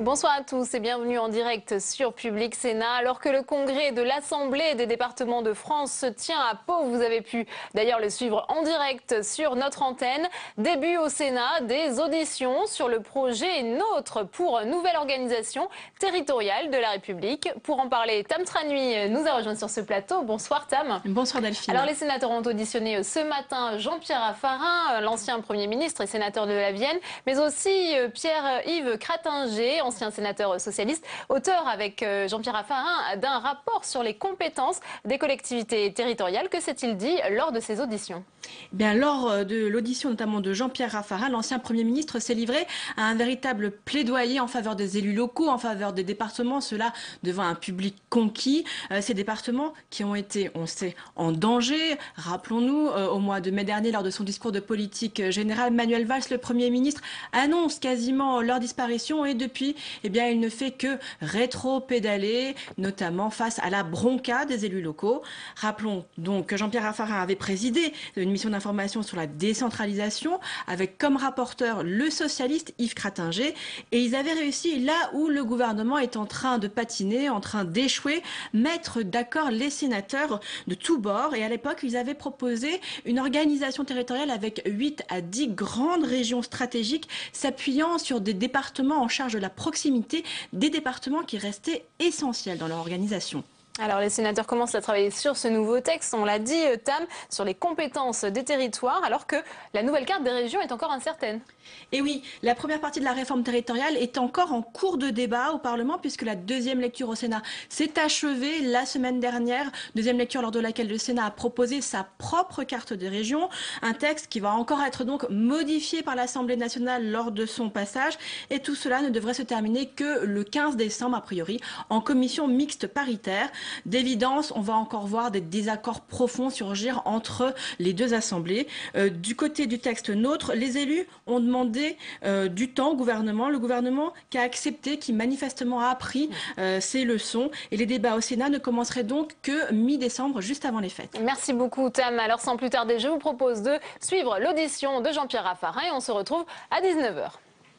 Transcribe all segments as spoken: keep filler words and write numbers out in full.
Bonsoir à tous et bienvenue en direct sur Public Sénat. Alors que le congrès de l'Assemblée des départements de France se tient à Pau, vous avez pu d'ailleurs le suivre en direct sur notre antenne. Début au Sénat des auditions sur le projet NOTRe pour nouvelle organisation territoriale de la République. Pour en parler, Tam Tranui nous a rejoint sur ce plateau. Bonsoir Tam. Bonsoir Delphine. Alors les sénateurs ont auditionné ce matin Jean-Pierre Raffarin, l'ancien Premier ministre et sénateur de la Vienne, mais aussi Pierre-Yves Crattinger, ancien sénateur socialiste, auteur avec Jean-Pierre Raffarin d'un rapport sur les compétences des collectivités territoriales. Que s'est-il dit lors de ces auditions? Bien, lors de l'audition notamment de Jean-Pierre Raffarin, l'ancien Premier ministre s'est livré à un véritable plaidoyer en faveur des élus locaux, en faveur des départements, cela devant un public conquis. Euh, ces départements qui ont été, on sait, en danger. Rappelons-nous, euh, au mois de mai dernier, lors de son discours de politique générale, Manuel Valls, le Premier ministre, annonce quasiment leur disparition et depuis, eh bien, il ne fait que rétro-pédaler, notamment face à la bronca des élus locaux. Rappelons donc que Jean-Pierre Raffarin avait présidé une mission d'information sur la décentralisation avec comme rapporteur le socialiste Yves Crattinger et ils avaient réussi là où le gouvernement est en train de patiner, en train d'échouer, mettre d'accord les sénateurs de tous bords et à l'époque ils avaient proposé une organisation territoriale avec huit à dix grandes régions stratégiques s'appuyant sur des départements en charge de la proximité, des départements qui restaient essentiels dans leur organisation. Alors les sénateurs commencent à travailler sur ce nouveau texte, on l'a dit Tam, sur les compétences des territoires, alors que la nouvelle carte des régions est encore incertaine. Et oui, la première partie de la réforme territoriale est encore en cours de débat au Parlement puisque la deuxième lecture au Sénat s'est achevée la semaine dernière. Deuxième lecture lors de laquelle le Sénat a proposé sa propre carte des régions. Un texte qui va encore être donc modifié par l'Assemblée nationale lors de son passage. Et tout cela ne devrait se terminer que le quinze décembre a priori en commission mixte paritaire. D'évidence, on va encore voir des désaccords profonds surgir entre les deux assemblées. Euh, du côté du texte NOTRe, les élus ont demandé demandé euh, du temps au gouvernement, le gouvernement qui a accepté, qui manifestement a appris euh, ses leçons et les débats au Sénat ne commenceraient donc que mi-décembre, juste avant les fêtes. Merci beaucoup Tam. Alors sans plus tarder, je vous propose de suivre l'audition de Jean-Pierre Raffarin et on se retrouve à dix-neuf heures.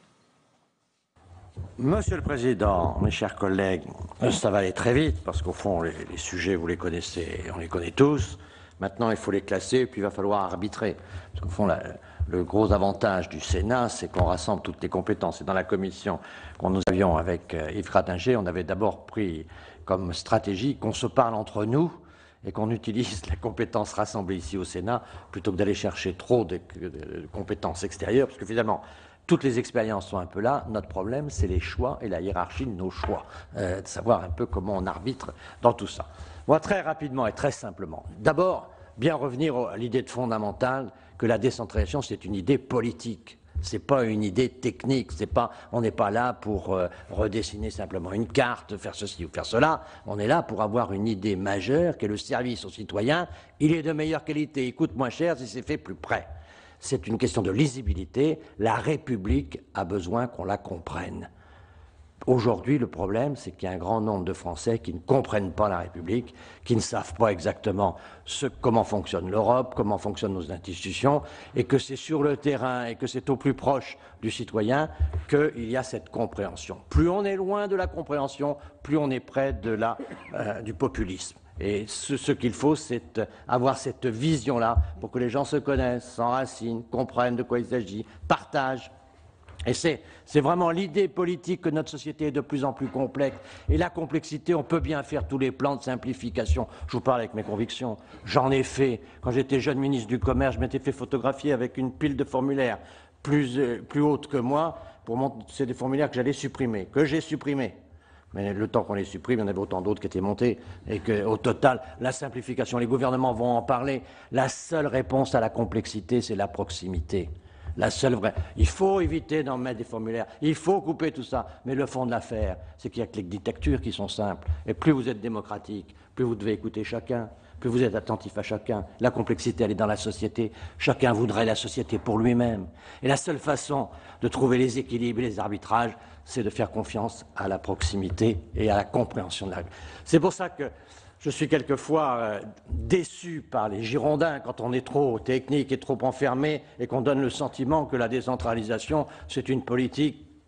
Monsieur le Président, mes chers collègues, ça va aller très vite parce qu'au fond, les, les sujets, vous les connaissez, on les connaît tous. Maintenant, il faut les classer et puis il va falloir arbitrer. Parce qu'au fond, la, le gros avantage du Sénat, c'est qu'on rassemble toutes les compétences. Et dans la commission qu'on nous avions avec euh, Yves Crattinger, on avait d'abord pris comme stratégie qu'on se parle entre nous et qu'on utilise la compétence rassemblée ici au Sénat plutôt que d'aller chercher trop de, de, de compétences extérieures. Parce que finalement, toutes les expériences sont un peu là. Notre problème, c'est les choix et la hiérarchie de nos choix. Euh, de savoir un peu comment on arbitre dans tout ça. Moi, très rapidement et très simplement. D'abord, bien revenir à l'idée fondamentale que la décentralisation, c'est une idée politique. C'est pas une idée technique. C'est pas, on n'est pas là pour euh, redessiner simplement une carte, faire ceci ou faire cela. On est là pour avoir une idée majeure, qui est le service aux citoyens. Il est de meilleure qualité, il coûte moins cher si c'est fait plus près. C'est une question de lisibilité. La République a besoin qu'on la comprenne. Aujourd'hui, le problème, c'est qu'il y a un grand nombre de Français qui ne comprennent pas la République, qui ne savent pas exactement ce, comment fonctionne l'Europe, comment fonctionnent nos institutions, et que c'est sur le terrain et que c'est au plus proche du citoyen qu'il y a cette compréhension. Plus on est loin de la compréhension, plus on est près de la, euh, du populisme. Et ce, ce qu'il faut, c'est avoir cette vision-là pour que les gens se connaissent, s'enracinent, comprennent de quoi il s'agit, partagent. Et c'est vraiment l'idée politique que notre société est de plus en plus complexe. Et la complexité, on peut bien faire tous les plans de simplification. Je vous parle avec mes convictions. J'en ai fait. Quand j'étais jeune ministre du Commerce, je m'étais fait photographier avec une pile de formulaires plus, euh, plus haute que moi. Pour mon... C'est des formulaires que j'allais supprimer, que j'ai supprimés. Mais le temps qu'on les supprime, il y en avait autant d'autres qui étaient montés. Et qu'au total, la simplification, les gouvernements vont en parler. La seule réponse à la complexité, c'est la proximité. La seule vraie. Il faut éviter d'en mettre des formulaires. Il faut couper tout ça. Mais le fond de l'affaire, c'est qu'il n'y a que les dictatures qui sont simples. Et plus vous êtes démocratique, plus vous devez écouter chacun, plus vous êtes attentif à chacun. La complexité, elle est dans la société. Chacun voudrait la société pour lui-même. Et la seule façon de trouver les équilibres et les arbitrages, c'est de faire confiance à la proximité et à la compréhension de la... C'est pour ça que je suis quelquefois euh, déçu par les Girondins quand on est trop technique et trop enfermé et qu'on donne le sentiment que la décentralisation, c'est une politique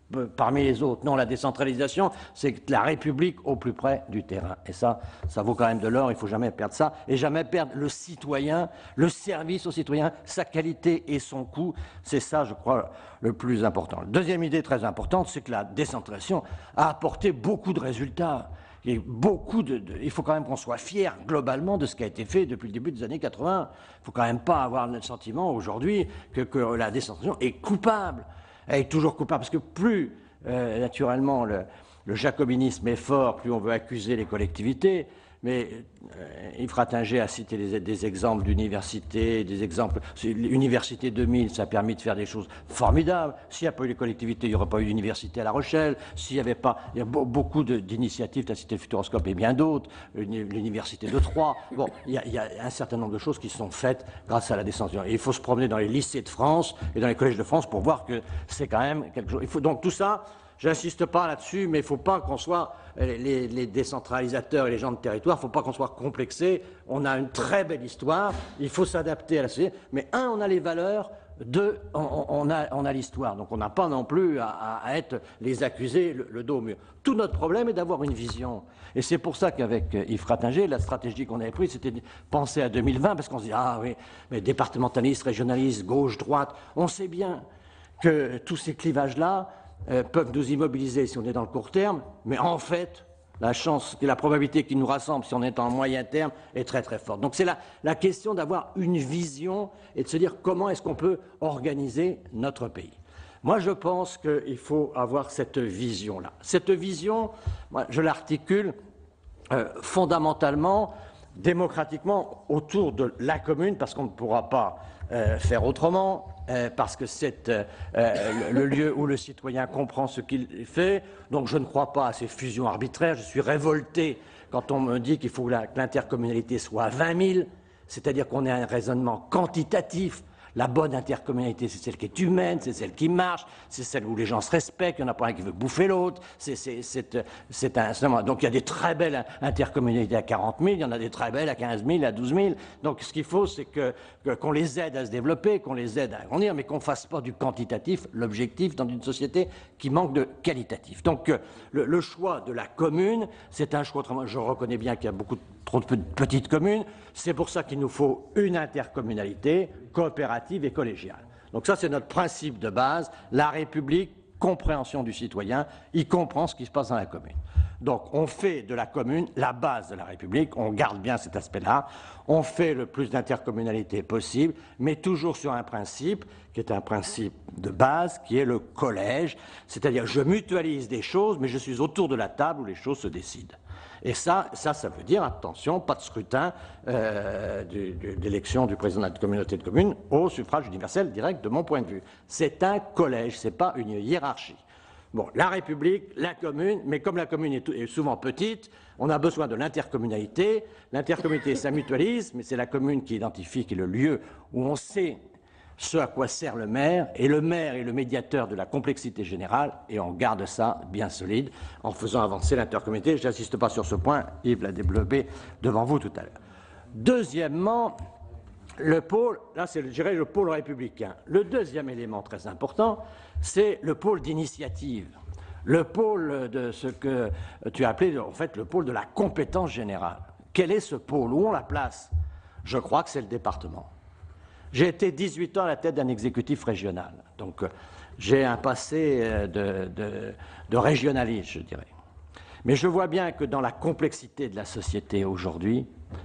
parmi les autres. Non, la décentralisation, c'est la République au plus près du terrain. Et ça, ça vaut quand même de l'or, il ne faut jamais perdre ça. Et jamais perdre le citoyen, le service au citoyen, sa qualité et son coût. C'est ça, je crois, le plus important. Deuxième idée très importante, c'est que la décentralisation a apporté beaucoup de résultats. Il, y a beaucoup de, de, il faut quand même qu'on soit fier globalement de ce qui a été fait depuis le début des années quatre-vingts. Il ne faut quand même pas avoir le sentiment aujourd'hui que, que la décentralisation est coupable. Elle est toujours coupable, parce que plus, euh, naturellement, le, le jacobinisme est fort, plus on veut accuser les collectivités. Mais euh, Yves Rattinger a cité des, des exemples d'universités, des exemples... L'Université deux mille, ça a permis de faire des choses formidables. S'il n'y a pas eu les collectivités, il n'y aurait pas eu d'université à La Rochelle. S'il n'y avait pas... Il y a beaucoup d'initiatives, tu as cité le Futuroscope et bien d'autres, l'Université de Troyes. Bon, il y, a, il y a un certain nombre de choses qui sont faites grâce à la décentralisation. Et il faut se promener dans les lycées de France et dans les collèges de France pour voir que c'est quand même quelque chose... Il faut donc tout ça... J'insiste pas là-dessus, mais il ne faut pas qu'on soit, les, les décentralisateurs et les gens de territoire, il ne faut pas qu'on soit complexés. On a une très belle histoire, il faut s'adapter à la société. Mais un, on a les valeurs, deux, on, on a, on a l'histoire. Donc on n'a pas non plus à, à être les accusés le, le dos au mur. Tout notre problème est d'avoir une vision. Et c'est pour ça qu'avec Yves Rattinger, la stratégie qu'on avait prise, c'était de penser à deux mille vingt, parce qu'on se dit, ah oui, mais départementaliste, régionaliste, gauche, droite, on sait bien que tous ces clivages-là, Euh, peuvent nous immobiliser si on est dans le court terme, mais en fait, la chance, la probabilité qu'ils nous rassemblent si on est en moyen terme est très très forte. Donc c'est la, la question d'avoir une vision et de se dire comment est-ce qu'on peut organiser notre pays. Moi, je pense qu'il faut avoir cette vision-là. Cette vision, moi, je l'articule euh, fondamentalement, démocratiquement, autour de la commune, parce qu'on ne pourra pas euh, faire autrement. Euh, parce que c'est euh, euh, le lieu où le citoyen comprend ce qu'il fait. Donc je ne crois pas à ces fusions arbitraires. Je suis révolté quand on me dit qu'il faut que l'intercommunalité soit à vingt mille, c'est-à-dire qu'on ait un raisonnement quantitatif. La bonne intercommunalité, c'est celle qui est humaine, c'est celle qui marche, c'est celle où les gens se respectent, il n'y en a pas un qui veut bouffer l'autre. C'est un... Donc il y a des très belles intercommunalités à quarante mille, il y en a des très belles à quinze mille, à douze mille. Donc ce qu'il faut, c'est que, que, qu'on les aide à se développer, qu'on les aide à grandir, mais qu'on ne fasse pas du quantitatif l'objectif dans une société qui manque de qualitatif. Donc le, le choix de la commune, c'est un choix... Je reconnais bien qu'il y a beaucoup de, trop de petites communes, c'est pour ça qu'il nous faut une intercommunalité coopérative et collégiale. Donc ça, c'est notre principe de base. La République, compréhension du citoyen, il comprend ce qui se passe dans la commune. Donc on fait de la commune la base de la République, on garde bien cet aspect-là, on fait le plus d'intercommunalité possible, mais toujours sur un principe qui est un principe de base, qui est le collège, c'est-à-dire je mutualise des choses, mais je suis autour de la table où les choses se décident. Et ça, ça, ça veut dire, attention, pas de scrutin euh, d'élection du président de la communauté de communes au suffrage universel direct, de mon point de vue. C'est un collège, ce n'est pas une hiérarchie. Bon, la République, la commune, mais comme la commune est, est souvent petite, on a besoin de l'intercommunalité. L'intercommunalité, ça mutualise, mais c'est la commune qui identifie, qui est le lieu où on sait ce à quoi sert le maire, et le maire est le médiateur de la complexité générale, et on garde ça bien solide en faisant avancer l'intercommunalité. Je n'insiste pas sur ce point, Yves l'a développé devant vous tout à l'heure. Deuxièmement, le pôle, là c'est, je dirais, le pôle républicain. Le deuxième élément très important, c'est le pôle d'initiative, le pôle de ce que tu as appelé en fait le pôle de la compétence générale. Quel est ce pôle? Où on la place? Je crois que c'est le département. J'ai été dix-huit ans à la tête d'un exécutif régional, donc euh, j'ai un passé euh, de, de, de régionaliste, je dirais. Mais je vois bien que dans la complexité de la société aujourd'hui,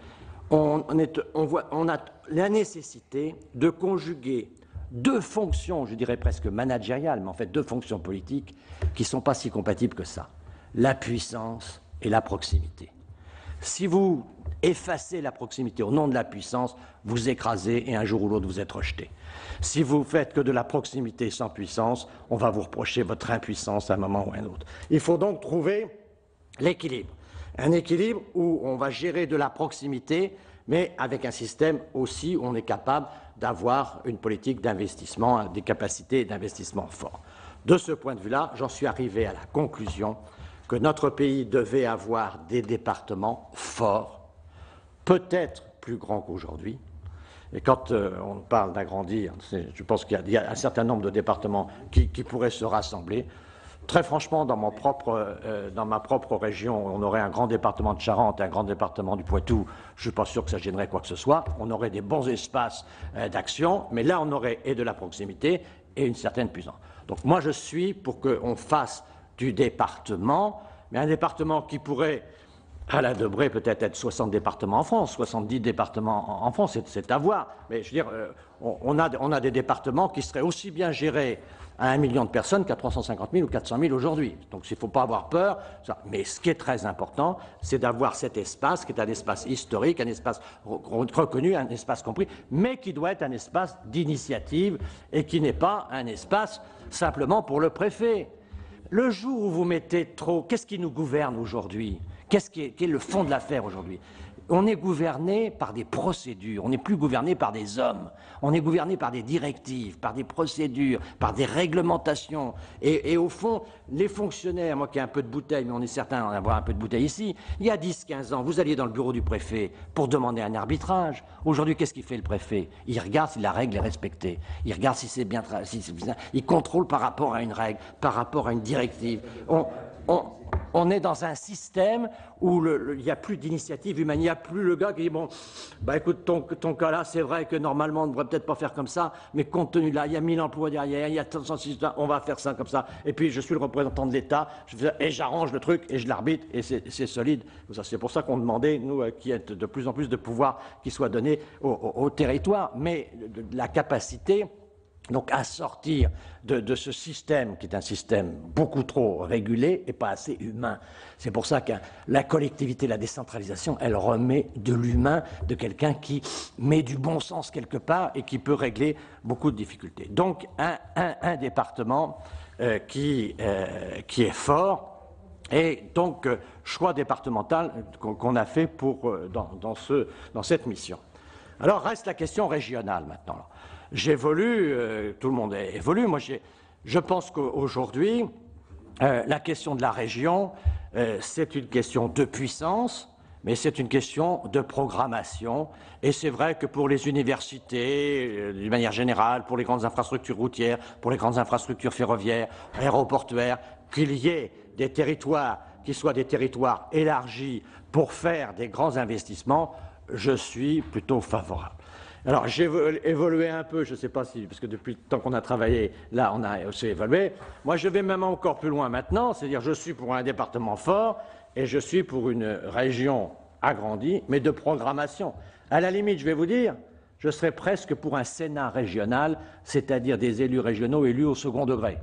on, on, on, on a la nécessité de conjuguer deux fonctions, je dirais presque managériales, mais en fait deux fonctions politiques qui ne sont pas si compatibles que ça, la puissance et la proximité. Si vous effacez la proximité au nom de la puissance, vous écrasez et un jour ou l'autre vous êtes rejeté. Si vous faites que de la proximité sans puissance, on va vous reprocher votre impuissance à un moment ou à un autre. Il faut donc trouver l'équilibre. Un équilibre où on va gérer de la proximité, mais avec un système aussi où on est capable d'avoir une politique d'investissement, des capacités d'investissement fortes. De ce point de vue-là, j'en suis arrivé à la conclusion que notre pays devait avoir des départements forts, peut-être plus grands qu'aujourd'hui. Et quand euh, on parle d'agrandir, je pense qu'il y, y a un certain nombre de départements qui, qui pourraient se rassembler. Très franchement, dans, mon propre, euh, dans ma propre région, on aurait un grand département de Charente, un grand département du Poitou. Je ne suis pas sûr que ça gênerait quoi que ce soit. On aurait des bons espaces euh, d'action, mais là, on aurait et de la proximité et une certaine puissance. Donc moi, je suis pour qu'on fasse du département, mais un département qui pourrait, à la Debré, peut-être être soixante départements en France, soixante-dix départements en, en France, c'est à voir. Mais je veux dire, euh, on, on, a, on a des départements qui seraient aussi bien gérés à un million de personnes qu'à trois cent cinquante mille ou quatre cent mille aujourd'hui. Donc il ne faut pas avoir peur. Ça. Mais ce qui est très important, c'est d'avoir cet espace, qui est un espace historique, un espace reconnu, un espace compris, mais qui doit être un espace d'initiative et qui n'est pas un espace simplement pour le préfet. Le jour où vous mettez trop... Qu'est-ce qui nous gouverne aujourd'hui? Qu'est-ce qui est, qui est le fond de l'affaire aujourd'hui? On est gouverné par des procédures, on n'est plus gouverné par des hommes, on est gouverné par des directives, par des procédures, par des réglementations. Et, et au fond, les fonctionnaires, moi qui ai un peu de bouteille, mais on est certain d'en avoir un peu de bouteille ici, il y a dix quinze ans, vous alliez dans le bureau du préfet pour demander un arbitrage. Aujourd'hui, qu'est-ce qu'il fait le préfet? Il regarde si la règle est respectée, il regarde si c'est bien, si c'est bien, il contrôle par rapport à une règle, par rapport à une directive. On, on, On est dans un système où le, le, il n'y a plus d'initiative humaine, il n'y a plus le gars qui dit bon, bah écoute, ton, ton cas là, c'est vrai que normalement on ne devrait peut-être pas faire comme ça, mais compte tenu de là, il y a mille emplois derrière, il y a cent six, on va faire ça comme ça, et puis je suis le représentant de l'État, et j'arrange le truc, et je l'arbitre, et c'est solide. C'est pour ça qu'on demandait, nous, qu'il y ait de plus en plus de pouvoir qui soit donné au, au, au territoire, mais de, de la capacité donc à sortir de, de ce système qui est un système beaucoup trop régulé et pas assez humain. C'est pour ça que la collectivité, la décentralisation, elle remet de l'humain, de quelqu'un qui met du bon sens quelque part et qui peut régler beaucoup de difficultés. Donc un, un, un département euh, qui, euh, qui est fort et donc euh, choix départemental qu'on qu'on a fait pour, euh, dans, dans, ce, dans cette mission. Alors reste la question régionale maintenant. J'évolue, euh, tout le monde évolue. Moi, je pense qu'aujourd'hui, euh, la question de la région, euh, c'est une question de puissance, mais c'est une question de programmation. Et c'est vrai que pour les universités, euh, d'une manière générale, pour les grandes infrastructures routières, pour les grandes infrastructures ferroviaires, aéroportuaires, qu'il y ait des territoires qui soient des territoires élargis pour faire des grands investissements, je suis plutôt favorable. Alors, j'ai évolué un peu, je ne sais pas si, parce que depuis le temps qu'on a travaillé, là, on a aussi évolué. Moi, je vais même encore plus loin maintenant, c'est-à-dire je suis pour un département fort et je suis pour une région agrandie, mais de programmation. À la limite, je vais vous dire, je serais presque pour un Sénat régional, c'est-à-dire des élus régionaux élus au second degré.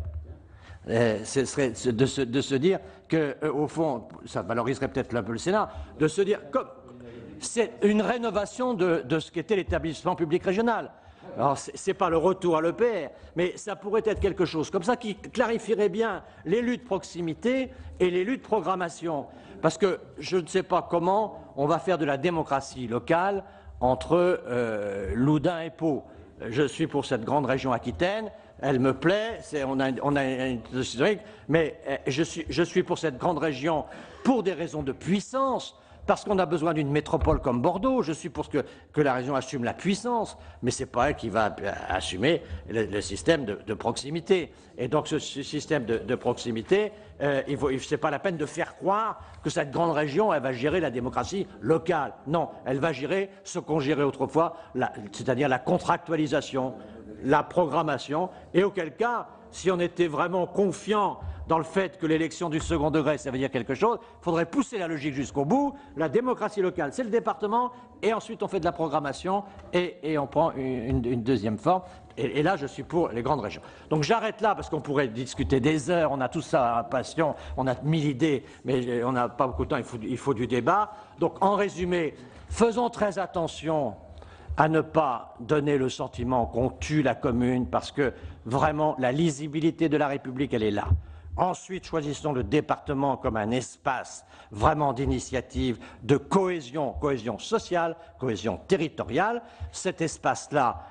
Euh, ce serait de se, de se dire que, euh, au fond, ça valoriserait peut-être un peu le Sénat, de se dire... Comme, c'est une rénovation de, de ce qu'était l'établissement public régional. Alors, ce n'est pas le retour à l'E P R, mais ça pourrait être quelque chose comme ça qui clarifierait bien les luttes de proximité et les luttes de programmation. Parce que je ne sais pas comment on va faire de la démocratie locale entre euh, Loudun et Pau. Je suis pour cette grande région aquitaine, elle me plaît, on a, on a une historique, mais je suis, je suis pour cette grande région pour des raisons de puissance. Parce qu'on a besoin d'une métropole comme Bordeaux, je suis pour que, que la région assume la puissance, mais ce n'est pas elle qui va assumer le, le système de, de proximité. Et donc ce, ce système de, de proximité, euh, ce n'est pas la peine de faire croire que cette grande région, elle va gérer la démocratie locale. Non, elle va gérer ce qu'on gérait autrefois, c'est-à-dire la contractualisation, la programmation, et auquel cas, si on était vraiment confiant dans le fait que l'élection du second degré, ça veut dire quelque chose, il faudrait pousser la logique jusqu'au bout. La démocratie locale, c'est le département, et ensuite on fait de la programmation, et, et on prend une, une deuxième forme. Et, et là, je suis pour les grandes régions. Donc j'arrête là, parce qu'on pourrait discuter des heures, on a tout ça à passion, on a mille idées, mais on n'a pas beaucoup de temps, il faut, il faut du débat. Donc en résumé, faisons très attention à ne pas donner le sentiment qu'on tue la commune, parce que vraiment, la lisibilité de la République, elle est là. Ensuite, choisissons le département comme un espace vraiment d'initiative, de cohésion, cohésion sociale, cohésion territoriale. Cet espace-là,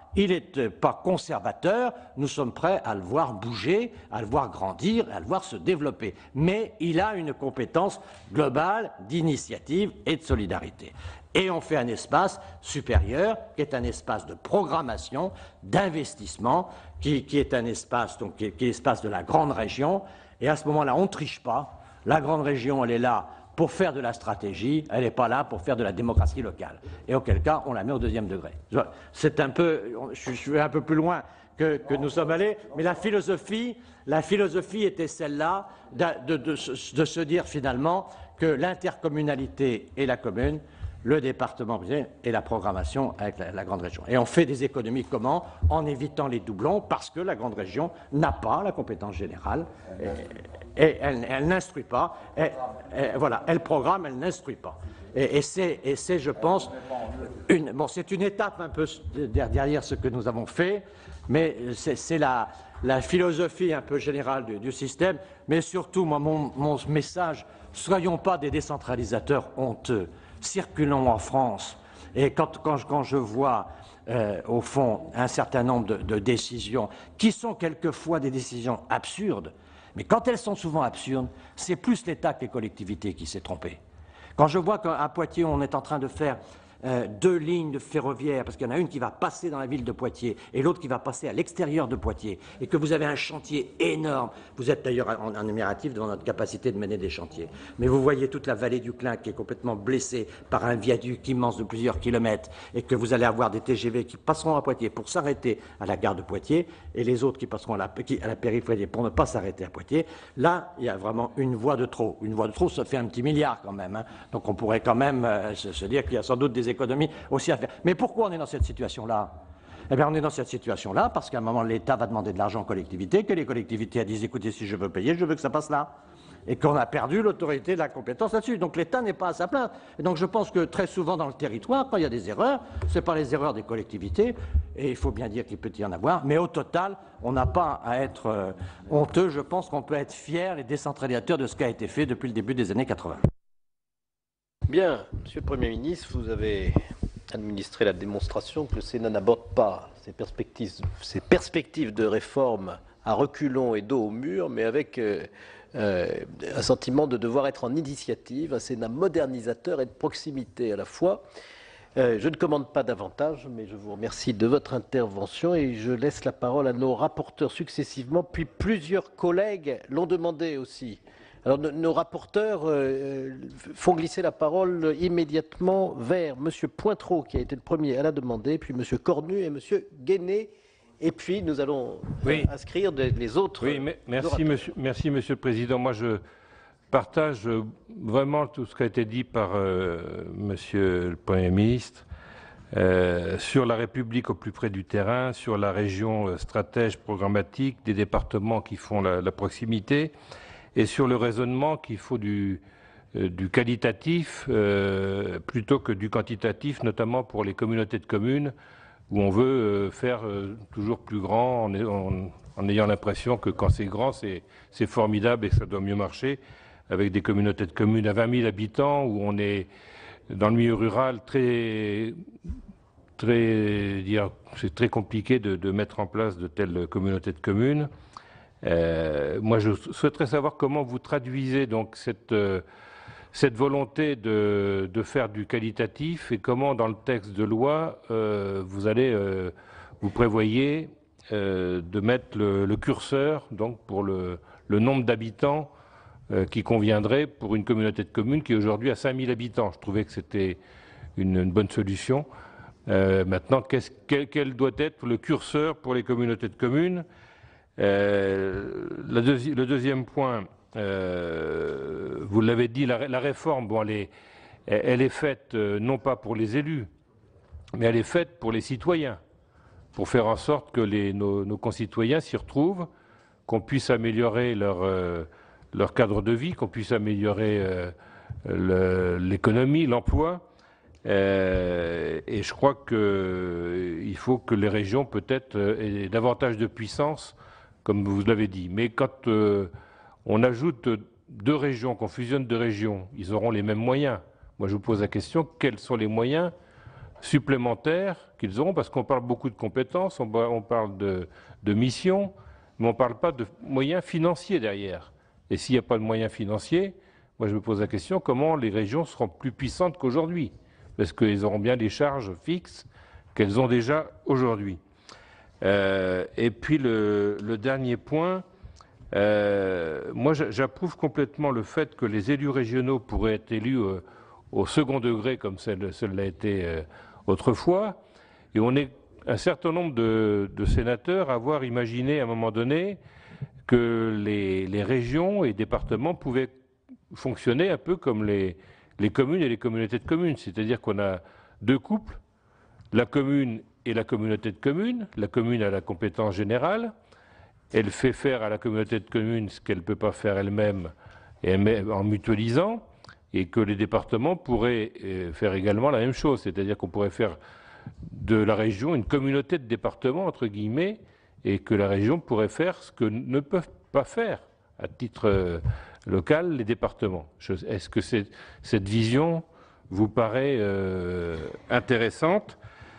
il n'est pas conservateur, nous sommes prêts à le voir bouger, à le voir grandir, à le voir se développer. Mais il a une compétence globale d'initiative et de solidarité. Et on fait un espace supérieur, qui est un espace de programmation, d'investissement, qui, qui est un espace, donc, qui est, qui est l'espace de la grande région. Et à ce moment-là, on ne triche pas. La grande région, elle est là pour faire de la stratégie, elle n'est pas là pour faire de la démocratie locale. Et auquel cas, on la met au deuxième degré. C'est un peu, je suis un peu plus loin que, que nous sommes allés, mais la philosophie, la philosophie était celle-là, de, de, de, de se dire finalement que l'intercommunalité et la commune, le département et la programmation avec la, la grande région. Et on fait des économies comment? En évitant les doublons, parce que la grande région n'a pas la compétence générale et, et elle, elle n'instruit pas. Et, et, voilà, elle programme, elle n'instruit pas. Et, et c'est, je pense, une, bon, c'est une étape un peu derrière ce que nous avons fait, mais c'est la, la philosophie un peu générale du, du système. Mais surtout, moi, mon, mon message, soyons pas des décentralisateurs honteux. Circulons en France, et quand, quand, quand je vois, euh, au fond, un certain nombre de, de décisions, qui sont quelquefois des décisions absurdes, mais quand elles sont souvent absurdes, c'est plus l'État que les collectivités qui s'est trompé. Quand je vois qu'à Poitiers, on est en train de faire euh, deux lignes de ferroviaire, parce qu'il y en a une qui va passer dans la ville de Poitiers et l'autre qui va passer à l'extérieur de Poitiers, et que vous avez un chantier énorme. Vous êtes d'ailleurs en, en admiratif devant notre capacité de mener des chantiers. Mais vous voyez toute la vallée du Clin qui est complètement blessée par un viaduc immense de plusieurs kilomètres, et que vous allez avoir des T G V qui passeront à Poitiers pour s'arrêter à la gare de Poitiers, et les autres qui passeront à la, qui, à la périphérie pour ne pas s'arrêter à Poitiers. Là, il y a vraiment une voie de trop. Une voie de trop, ça fait un petit milliard quand même. Hein. Donc on pourrait quand même euh, se, se dire qu'il y a sans doute des économies aussi à faire. Mais pourquoi on est dans cette situation-là? Eh bien, on est dans cette situation-là parce qu'à un moment, l'État va demander de l'argent aux collectivités, que les collectivités disent, écoutez, si je veux payer, je veux que ça passe là. Et qu'on a perdu l'autorité de la compétence là-dessus. Donc l'État n'est pas à sa place. Et donc je pense que très souvent dans le territoire, quand il y a des erreurs, ce n'est pas les erreurs des collectivités, et il faut bien dire qu'il peut y en avoir, mais au total, on n'a pas à être euh, honteux. Je pense qu'on peut être fiers et décentralisateurs de ce qui a été fait depuis le début des années quatre-vingt. Bien, Monsieur le Premier ministre, vous avez administré la démonstration que le Sénat n'aborde pas ses perspectives, ses perspectives de réforme à reculons et dos au mur, mais avec euh, euh, un sentiment de devoir être en initiative, un Sénat modernisateur et de proximité à la fois. Euh, je ne commande pas davantage, mais je vous remercie de votre intervention et je laisse la parole à nos rapporteurs successivement, puis plusieurs collègues l'ont demandé aussi. Alors, nos rapporteurs euh, font glisser la parole immédiatement vers M. Pointreau, qui a été le premier à la demander, puis M. Cornu et M. Guéné, et puis nous allons oui. inscrire de, les autres. Oui, mais merci, monsieur, merci, Monsieur le Président. Moi, je partage vraiment tout ce qui a été dit par euh, Monsieur le Premier ministre euh, sur la République au plus près du terrain, sur la région stratège programmatique, des départements qui font la, la proximité, et sur le raisonnement qu'il faut du, euh, du qualitatif euh, plutôt que du quantitatif, notamment pour les communautés de communes, où on veut euh, faire euh, toujours plus grand en, en, en ayant l'impression que quand c'est grand, c'est formidable et que ça doit mieux marcher, avec des communautés de communes à vingt mille habitants, où on est dans le milieu rural très... très dire, c'est très compliqué de, de mettre en place de telles communautés de communes. Euh, moi, je souhaiterais savoir comment vous traduisez donc cette, euh, cette volonté de, de faire du qualitatif et comment, dans le texte de loi, euh, vous allez, euh, vous prévoyez euh, de mettre le, le curseur donc pour le, le nombre d'habitants euh, qui conviendrait pour une communauté de communes qui aujourd'hui a cinq mille habitants. Je trouvais que c'était une, une bonne solution. Euh, maintenant, qu'est-ce, quel, quel doit être le curseur pour les communautés de communes? Euh, le, deuxi le deuxième point, euh, vous l'avez dit, la, la réforme, bon, elle, est, elle est faite euh, non pas pour les élus, mais elle est faite pour les citoyens, pour faire en sorte que les, nos, nos concitoyens s'y retrouvent, qu'on puisse améliorer leur, euh, leur cadre de vie, qu'on puisse améliorer euh, l'économie, l'emploi. Euh, et je crois qu'il euh, faut que les régions peut-être euh, aient davantage de puissance, comme vous l'avez dit. Mais quand euh, on ajoute deux régions, qu'on fusionne deux régions, ils auront les mêmes moyens. Moi, je vous pose la question, quels sont les moyens supplémentaires qu'ils auront, parce qu'on parle beaucoup de compétences, on, on parle de, de missions, mais on ne parle pas de moyens financiers derrière. Et s'il n'y a pas de moyens financiers, moi je me pose la question, comment les régions seront plus puissantes qu'aujourd'hui? Parce qu'elles auront bien des charges fixes qu'elles ont déjà aujourd'hui. Euh, et puis le, le dernier point, euh, moi j'approuve complètement le fait que les élus régionaux pourraient être élus euh, au second degré comme cela a été euh, autrefois. Et on est un certain nombre de, de sénateurs à avoir imaginé à un moment donné que les, les régions et départements pouvaient fonctionner un peu comme les, les communes et les communautés de communes. C'est-à-dire qu'on a deux couples, la commune et la communauté de communes. La commune a la compétence générale, elle fait faire à la communauté de communes ce qu'elle ne peut pas faire elle-même en mutualisant, et que les départements pourraient faire également la même chose, c'est-à-dire qu'on pourrait faire de la région une communauté de départements, entre guillemets, et que la région pourrait faire ce que ne peuvent pas faire, à titre local, les départements. Est-ce que cette vision vous paraît euh, intéressante?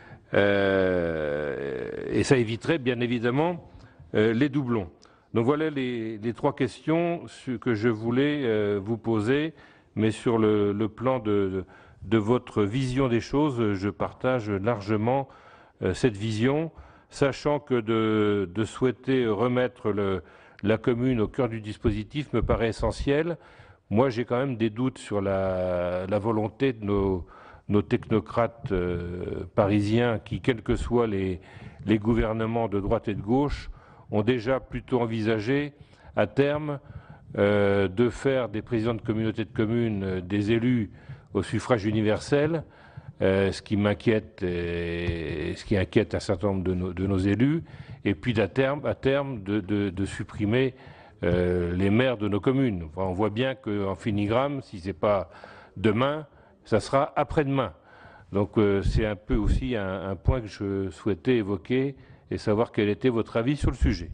Euh, et ça éviterait bien évidemment euh, les doublons. Donc voilà les, les trois questions que je voulais euh, vous poser, mais sur le, le plan de, de, de votre vision des choses, je partage largement euh, cette vision, sachant que de, de souhaiter remettre le, la commune au cœur du dispositif me paraît essentiel. Moi, j'ai quand même des doutes sur la, la volonté de nos nos technocrates euh, parisiens qui, quels que soient les, les gouvernements de droite et de gauche, ont déjà plutôt envisagé à terme euh, de faire des présidents de communautés de communes euh, des élus au suffrage universel, euh, ce qui m'inquiète et ce qui inquiète un certain nombre de nos, de nos élus, et puis à terme, à terme de, de, de supprimer euh, les maires de nos communes. Enfin, on voit bien qu'en filigrane, si ce n'est pas demain, ça sera après-demain. Donc euh, c'est un peu aussi un, un point que je souhaitais évoquer et savoir quel était votre avis sur le sujet.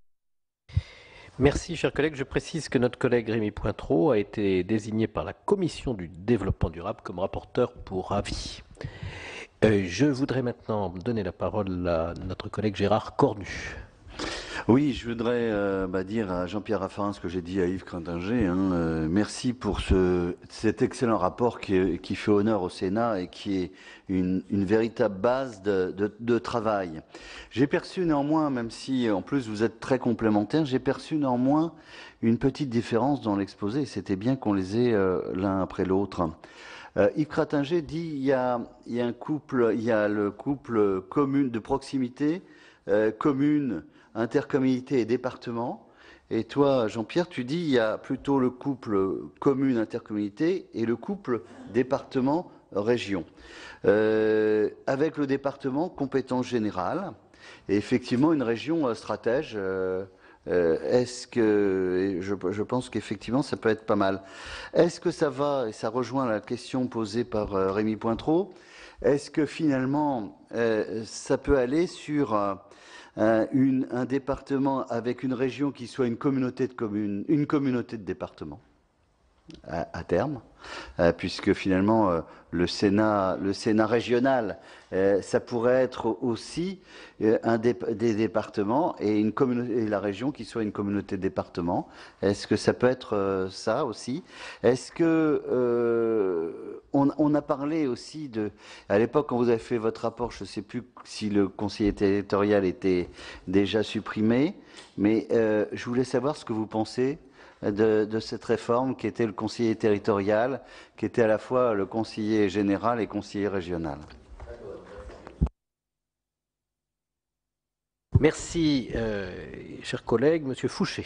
Merci, chers collègues. Je précise que notre collègue Rémy Pointreau a été désigné par la Commission du développement durable comme rapporteur pour avis. Euh, je voudrais maintenant donner la parole à notre collègue Gérard Cornu. Oui, je voudrais euh, bah, dire à Jean-Pierre Raffarin ce que j'ai dit à Yves Crintinger. Hein, euh, merci pour ce, cet excellent rapport qui, qui fait honneur au Sénat et qui est une, une véritable base de, de, de travail. J'ai perçu néanmoins, même si en plus vous êtes très complémentaires, j'ai perçu néanmoins une petite différence dans l'exposé. C'était bien qu'on les ait euh, l'un après l'autre. Euh, Yves Crintinger dit il y a, il y a un couple, il y a le couple commune de proximité, euh, commune, intercommunalité et département. Et toi, Jean-Pierre, tu dis il y a plutôt le couple commune-intercommunalité et le couple département-région. Euh, avec le département, compétence générale, et effectivement une région euh, stratège. Euh, euh, Est-ce que, je, je pense qu'effectivement ça peut être pas mal. Est-ce que ça va, et ça rejoint la question posée par euh, Rémy Pointreau, est-ce que finalement euh, ça peut aller sur euh, Une, un département avec une région qui soit une communauté de communes, une communauté de départements à, à terme, euh, puisque finalement euh, le Sénat, le Sénat régional, euh, ça pourrait être aussi euh, un dé, des départements et, une et la région qui soit une communauté de départements. Est-ce que ça peut être euh, ça aussi? Est-ce que euh, on, on a parlé aussi de, à l'époque quand vous avez fait votre rapport, je ne sais plus si le conseiller territorial était déjà supprimé, mais euh, je voulais savoir ce que vous pensez De, de cette réforme qui était le conseiller territorial, qui était à la fois le conseiller général et conseiller régional. Merci, euh, chers collègues. Monsieur Fouché.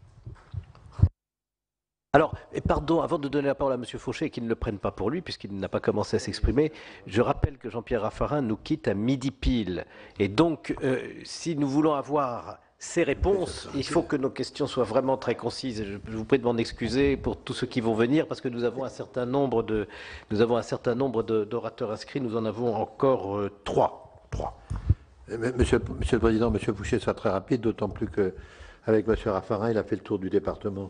Alors, et pardon, avant de donner la parole à Monsieur Fauché, qu'il ne le prenne pas pour lui, puisqu'il n'a pas commencé à s'exprimer, je rappelle que Jean-Pierre Raffarin nous quitte à midi pile. Et donc, euh, si nous voulons avoir ces réponses, il faut que nos questions soient vraiment très concises. Je vous prie de m'en excuser pour tous ceux qui vont venir, parce que nous avons un certain nombre de, nous avons un certain nombre d'orateurs inscrits. Nous en avons encore euh, trois. trois. Monsieur, Monsieur le Président, Monsieur Fouché sera très rapide, d'autant plus qu'avec Monsieur Raffarin, il a fait le tour du département.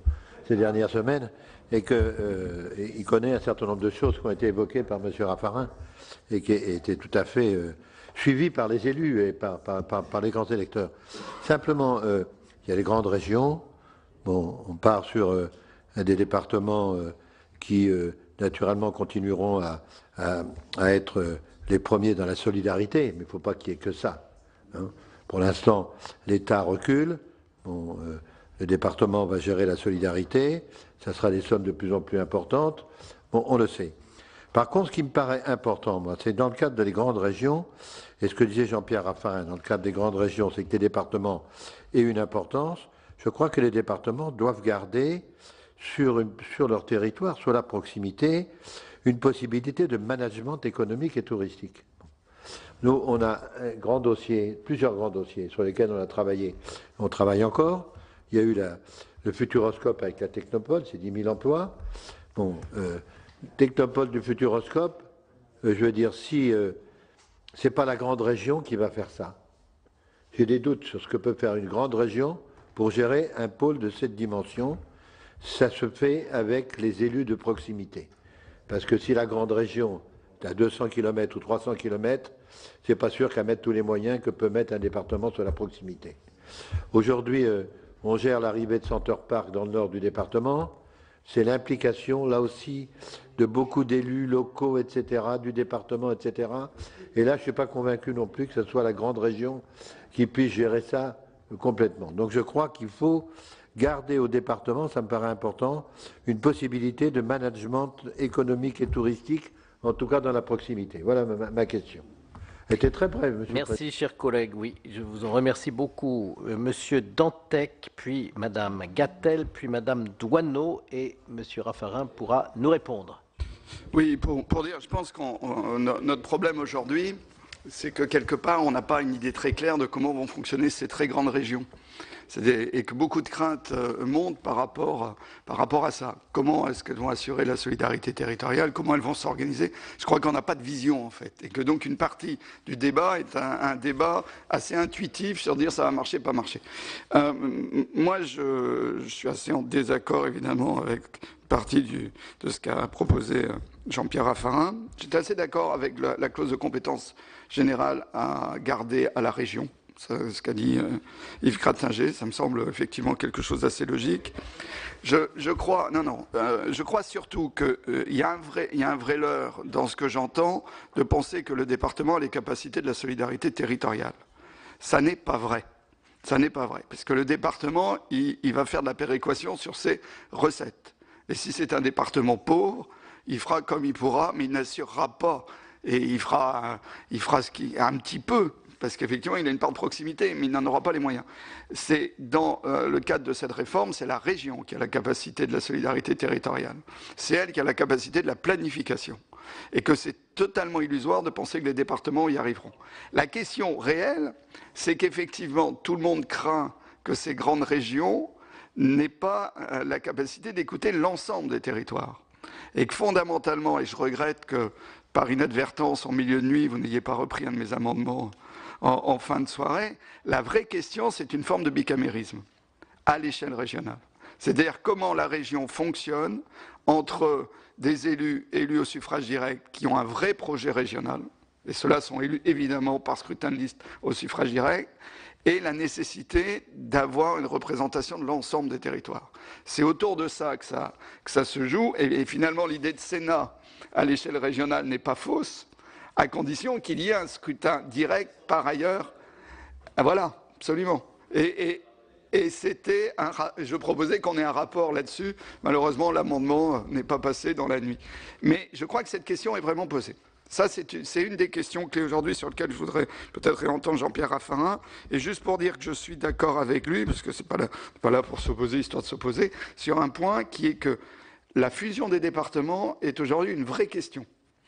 ces dernières semaines et qu'il euh, connaît un certain nombre de choses qui ont été évoquées par M. Raffarin et qui étaient tout à fait euh, suivies par les élus et par, par, par, par les grands électeurs. Simplement, euh, il y a les grandes régions. Bon, on part sur euh, des départements euh, qui, euh, naturellement, continueront à, à, à être euh, les premiers dans la solidarité, mais il ne faut pas qu'il y ait que ça. Hein. Pour l'instant, l'État recule. Bon, euh, le département va gérer la solidarité. Ça sera des sommes de plus en plus importantes. Bon, on le sait. Par contre, ce qui me paraît important, moi, c'est dans le cadre des grandes régions, et ce que disait Jean-Pierre Raffarin, dans le cadre des grandes régions, c'est que les départements aient une importance. Je crois que les départements doivent garder sur, une, sur leur territoire, sur la proximité, une possibilité de management économique et touristique. Nous, on a un grand dossier, plusieurs grands dossiers sur lesquels on a travaillé. On travaille encore. Il y a eu la, le Futuroscope avec la Technopole, c'est dix mille emplois. Bon, euh, Technopole du Futuroscope, euh, je veux dire, si euh, c'est pas la grande région qui va faire ça. J'ai des doutes sur ce que peut faire une grande région pour gérer un pôle de cette dimension. Ça se fait avec les élus de proximité. Parce que si la grande région est à deux cents kilomètres ou trois cents kilomètres, c'est pas sûr qu'à mettre tous les moyens que peut mettre un département sur la proximité. Aujourd'hui, euh, on gère l'arrivée de Center Park dans le nord du département. C'est l'implication, là aussi, de beaucoup d'élus locaux, et cetera, du département, et cetera. Et là, je ne suis pas convaincu non plus que ce soit la grande région qui puisse gérer ça complètement. Donc je crois qu'il faut garder au département, ça me paraît important, une possibilité de management économique et touristique, en tout cas dans la proximité. Voilà ma, ma question. Elle était très brève, monsieur Merci, le Président. chers collègues. Oui, je vous en remercie beaucoup. Euh, Monsieur Dantec, puis Madame Gattel, puis Madame Douaneau, et Monsieur Raffarin pourra nous répondre. Oui, pour, pour dire, je pense que notre problème aujourd'hui, c'est que quelque part, on n'a pas une idée très claire de comment vont fonctionner ces très grandes régions. Des, et que beaucoup de craintes euh, montent par rapport, par rapport à ça. Comment est-ce qu'elles vont assurer la solidarité territoriale? Comment elles vont s'organiser? Je crois qu'on n'a pas de vision, en fait. Et que donc une partie du débat est un, un débat assez intuitif sur dire ça va marcher, pas marcher. Euh, moi, je, je suis assez en désaccord, évidemment, avec une partie du, de ce qu'a proposé Jean-Pierre Raffarin. J'étais assez d'accord avec la, la clause de compétence générale à garder à la région. Ce qu'a dit euh, Yves Cratinger, ça me semble effectivement quelque chose d'assez logique. Je, je crois, non, non, euh, je crois surtout qu'il euh, y a un vrai, il y a un vrai leurre dans ce que j'entends de penser que le département a les capacités de la solidarité territoriale. Ça n'est pas vrai. Ça n'est pas vrai, parce que le département, il, il va faire de la péréquation sur ses recettes. Et si c'est un département pauvre, il fera comme il pourra, mais il n'assurera pas. Et il fera, il fera ce qui, un petit peu. Parce qu'effectivement, il a une part de proximité, mais il n'en aura pas les moyens. C'est dans euh, le cadre de cette réforme, c'est la région qui a la capacité de la solidarité territoriale. C'est elle qui a la capacité de la planification. Et que c'est totalement illusoire de penser que les départements y arriveront. La question réelle, c'est qu'effectivement, tout le monde craint que ces grandes régions n'aient pas euh, la capacité d'écouter l'ensemble des territoires. Et que fondamentalement, et je regrette que par inadvertance, en milieu de nuit, vous n'ayez pas repris un de mes amendements En, en fin de soirée, la vraie question, c'est une forme de bicamérisme à l'échelle régionale. C'est-à-dire comment la région fonctionne entre des élus élus au suffrage direct qui ont un vrai projet régional, et ceux-là sont élus évidemment par scrutin de liste au suffrage direct, et la nécessité d'avoir une représentation de l'ensemble des territoires. C'est autour de ça que ça, que ça se joue, et, et finalement l'idée de Sénat à l'échelle régionale n'est pas fausse, à condition qu'il y ait un scrutin direct par ailleurs. Ah, voilà, absolument. Et, et, et c'était un, je proposais qu'on ait un rapport là-dessus. Malheureusement, l'amendement n'est pas passé dans la nuit. Mais je crois que cette question est vraiment posée. Ça, c'est une, une des questions clés aujourd'hui sur lesquelles je voudrais peut-être réentendre Jean-Pierre Raffarin. Et juste pour dire que je suis d'accord avec lui, parce que ce n'est pas, pas là pour s'opposer, histoire de s'opposer, sur un point qui est que la fusion des départements est aujourd'hui une vraie question,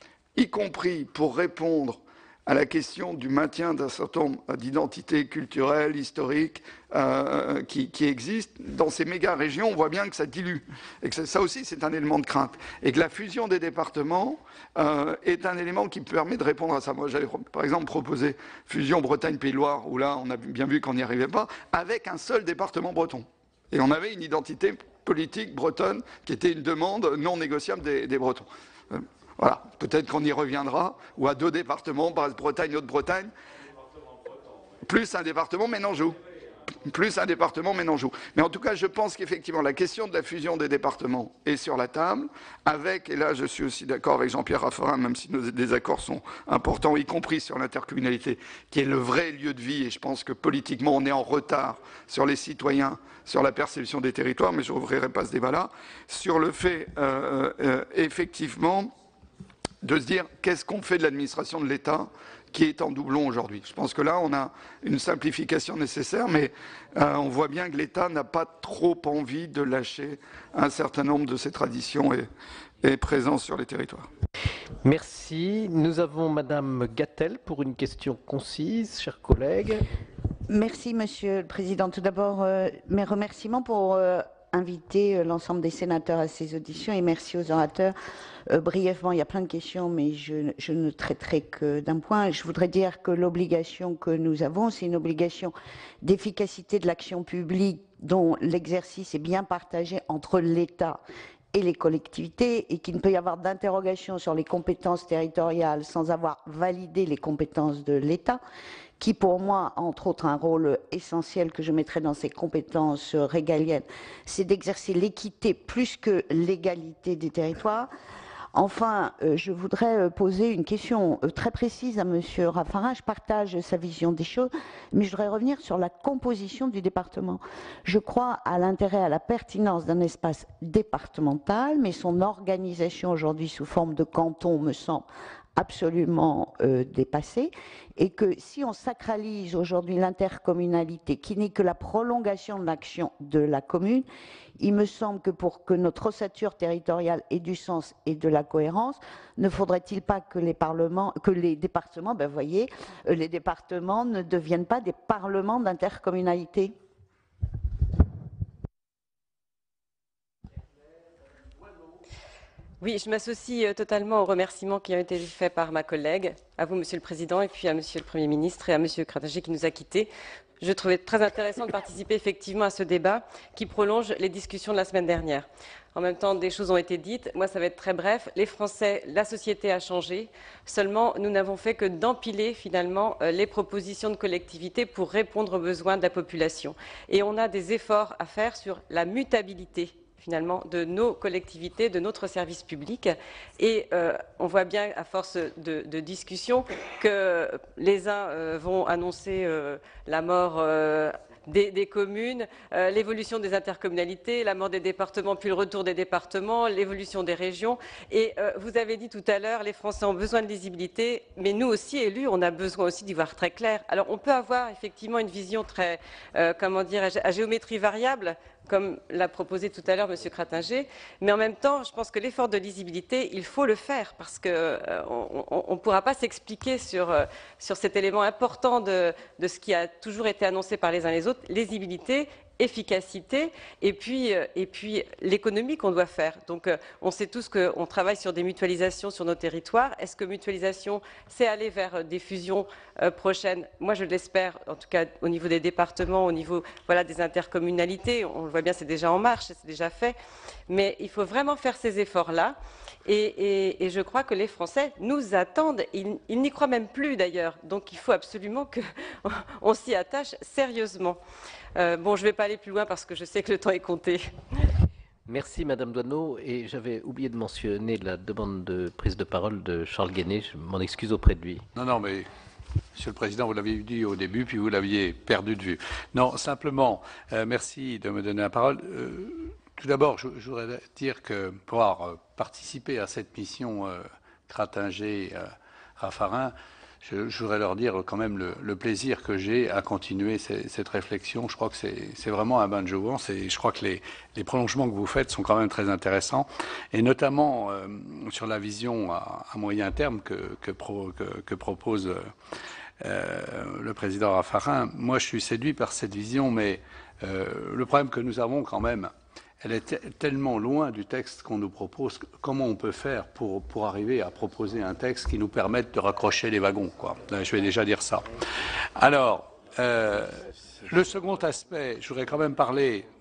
y compris pour répondre à la question du maintien d'un certain nombre d'identités culturelles, historiques, euh, qui, qui existent. Dans ces méga-régions, on voit bien que ça dilue. Et que ça aussi, c'est un élément de crainte. Et que la fusion des départements euh, est un élément qui permet de répondre à ça. Moi, j'avais, par exemple, proposé fusion Bretagne-Pays-de-Loire, où là, on a bien vu qu'on n'y arrivait pas, avec un seul département breton. Et on avait une identité politique bretonne qui était une demande non négociable des, des Bretons. Euh, voilà, peut-être qu'on y reviendra, ou à deux départements, Bretagne, Haute-Bretagne, plus un département Ménanjou. Plus un département Ménanjou. Mais en tout cas, je pense qu'effectivement, la question de la fusion des départements est sur la table, avec, et là je suis aussi d'accord avec Jean-Pierre Raffarin, même si nos désaccords sont importants, y compris sur l'intercommunalité, qui est le vrai lieu de vie, et je pense que politiquement, on est en retard sur les citoyens, sur la perception des territoires, mais je n'ouvrirai pas ce débat-là, sur le fait, euh, euh, effectivement, de se dire qu'est-ce qu'on fait de l'administration de l'État qui est en doublon aujourd'hui. Je pense que là, on a une simplification nécessaire, mais euh, on voit bien que l'État n'a pas trop envie de lâcher un certain nombre de ses traditions et, et présences sur les territoires. Merci. Nous avons Madame Gatel pour une question concise, chers collègues. Merci, Monsieur le Président. Tout d'abord, euh, mes remerciements pour euh, inviter euh, l'ensemble des sénateurs à ces auditions et merci aux orateurs. Euh, brièvement, il y a plein de questions, mais je, je ne traiterai que d'un point. Je voudrais dire que l'obligation que nous avons, c'est une obligation d'efficacité de l'action publique dont l'exercice est bien partagé entre l'État et les collectivités et qu'il ne peut y avoir d'interrogation sur les compétences territoriales sans avoir validé les compétences de l'État, qui pour moi, entre autres, un rôle essentiel que je mettrai dans ces compétences régaliennes, c'est d'exercer l'équité plus que l'égalité des territoires. Enfin, euh, je voudrais euh, poser une question euh, très précise à Monsieur Raffarin. Je partage sa vision des choses, mais je voudrais revenir sur la composition du département. Je crois à l'intérêt, à la pertinence d'un espace départemental, mais son organisation aujourd'hui sous forme de canton me semble absolument euh, dépassée, et que si on sacralise aujourd'hui l'intercommunalité, qui n'est que la prolongation de l'action de la commune, il me semble que pour que notre ossature territoriale ait du sens et de la cohérence, ne faudrait-il pas que les parlements, que les départements, ben voyez, euh, les départements ne deviennent pas des parlements d'intercommunalité? Oui, je m'associe totalement aux remerciements qui ont été faits par ma collègue, à vous, Monsieur le Président, et puis à Monsieur le Premier ministre et à Monsieur Krattanger qui nous a quittés. Je trouvais très intéressant de participer effectivement à ce débat qui prolonge les discussions de la semaine dernière. En même temps, des choses ont été dites. Moi, ça va être très bref. Les Français, la société a changé. Seulement, nous n'avons fait que d'empiler finalement les propositions de collectivités pour répondre aux besoins de la population. Et on a des efforts à faire sur la mutabilité finalement de nos collectivités, de notre service public. Et euh, on voit bien, à force de, de discussion, que les uns euh, vont annoncer euh, la mort euh, des, des communes, euh, l'évolution des intercommunalités, la mort des départements, puis le retour des départements, l'évolution des régions. Et euh, vous avez dit tout à l'heure, les Français ont besoin de lisibilité, mais nous aussi, élus, on a besoin aussi d'y voir très clair. Alors on peut avoir effectivement une vision très, euh, comment dire, à géométrie variable, comme l'a proposé tout à l'heure M. Krattanger, mais en même temps, je pense que l'effort de lisibilité, il faut le faire, parce qu'on euh, ne pourra pas s'expliquer sur, euh, sur cet élément important de, de ce qui a toujours été annoncé par les uns et les autres, lisibilité, efficacité, et puis, euh, et puis l'économie qu'on doit faire. Donc euh, on sait tous qu'on travaille sur des mutualisations sur nos territoires. Est-ce que mutualisation, c'est aller vers des fusions euh, prochaines? Moi, je l'espère, en tout cas au niveau des départements, au niveau voilà, des intercommunalités. On le voit bien, c'est déjà en marche, c'est déjà fait. Mais il faut vraiment faire ces efforts-là. Et, et, et je crois que les Français nous attendent. Ils, ils n'y croient même plus, d'ailleurs. Donc il faut absolument qu'on s'y attache sérieusement. Euh, bon, je ne vais pas aller plus loin parce que je sais que le temps est compté. Merci Madame Doineau, et j'avais oublié de mentionner la demande de prise de parole de Charles Guéné. Je m'en excuse auprès de lui. Non, non, mais Monsieur le Président, vous l'aviez dit au début, puis vous l'aviez perdu de vue. Non, simplement, euh, merci de me donner la parole. Euh, tout d'abord, je, je voudrais dire que pour avoir participé à cette mission euh, Krattanger, euh, Raffarin, Je, je voudrais leur dire quand même le, le plaisir que j'ai à continuer ces, cette réflexion. Je crois que c'est vraiment un bain de jouvence et je crois que les, les prolongements que vous faites sont quand même très intéressants, et notamment euh, sur la vision à, à moyen terme que, que, pro, que, que propose euh, le président Raffarin. Moi, je suis séduit par cette vision, mais euh, le problème que nous avons quand même, elle est tellement loin du texte qu'on nous propose. Comment on peut faire pour, pour arriver à proposer un texte qui nous permette de raccrocher les wagons, quoi. Je vais déjà dire ça. Alors, euh, le second aspect, je voudrais quand même parler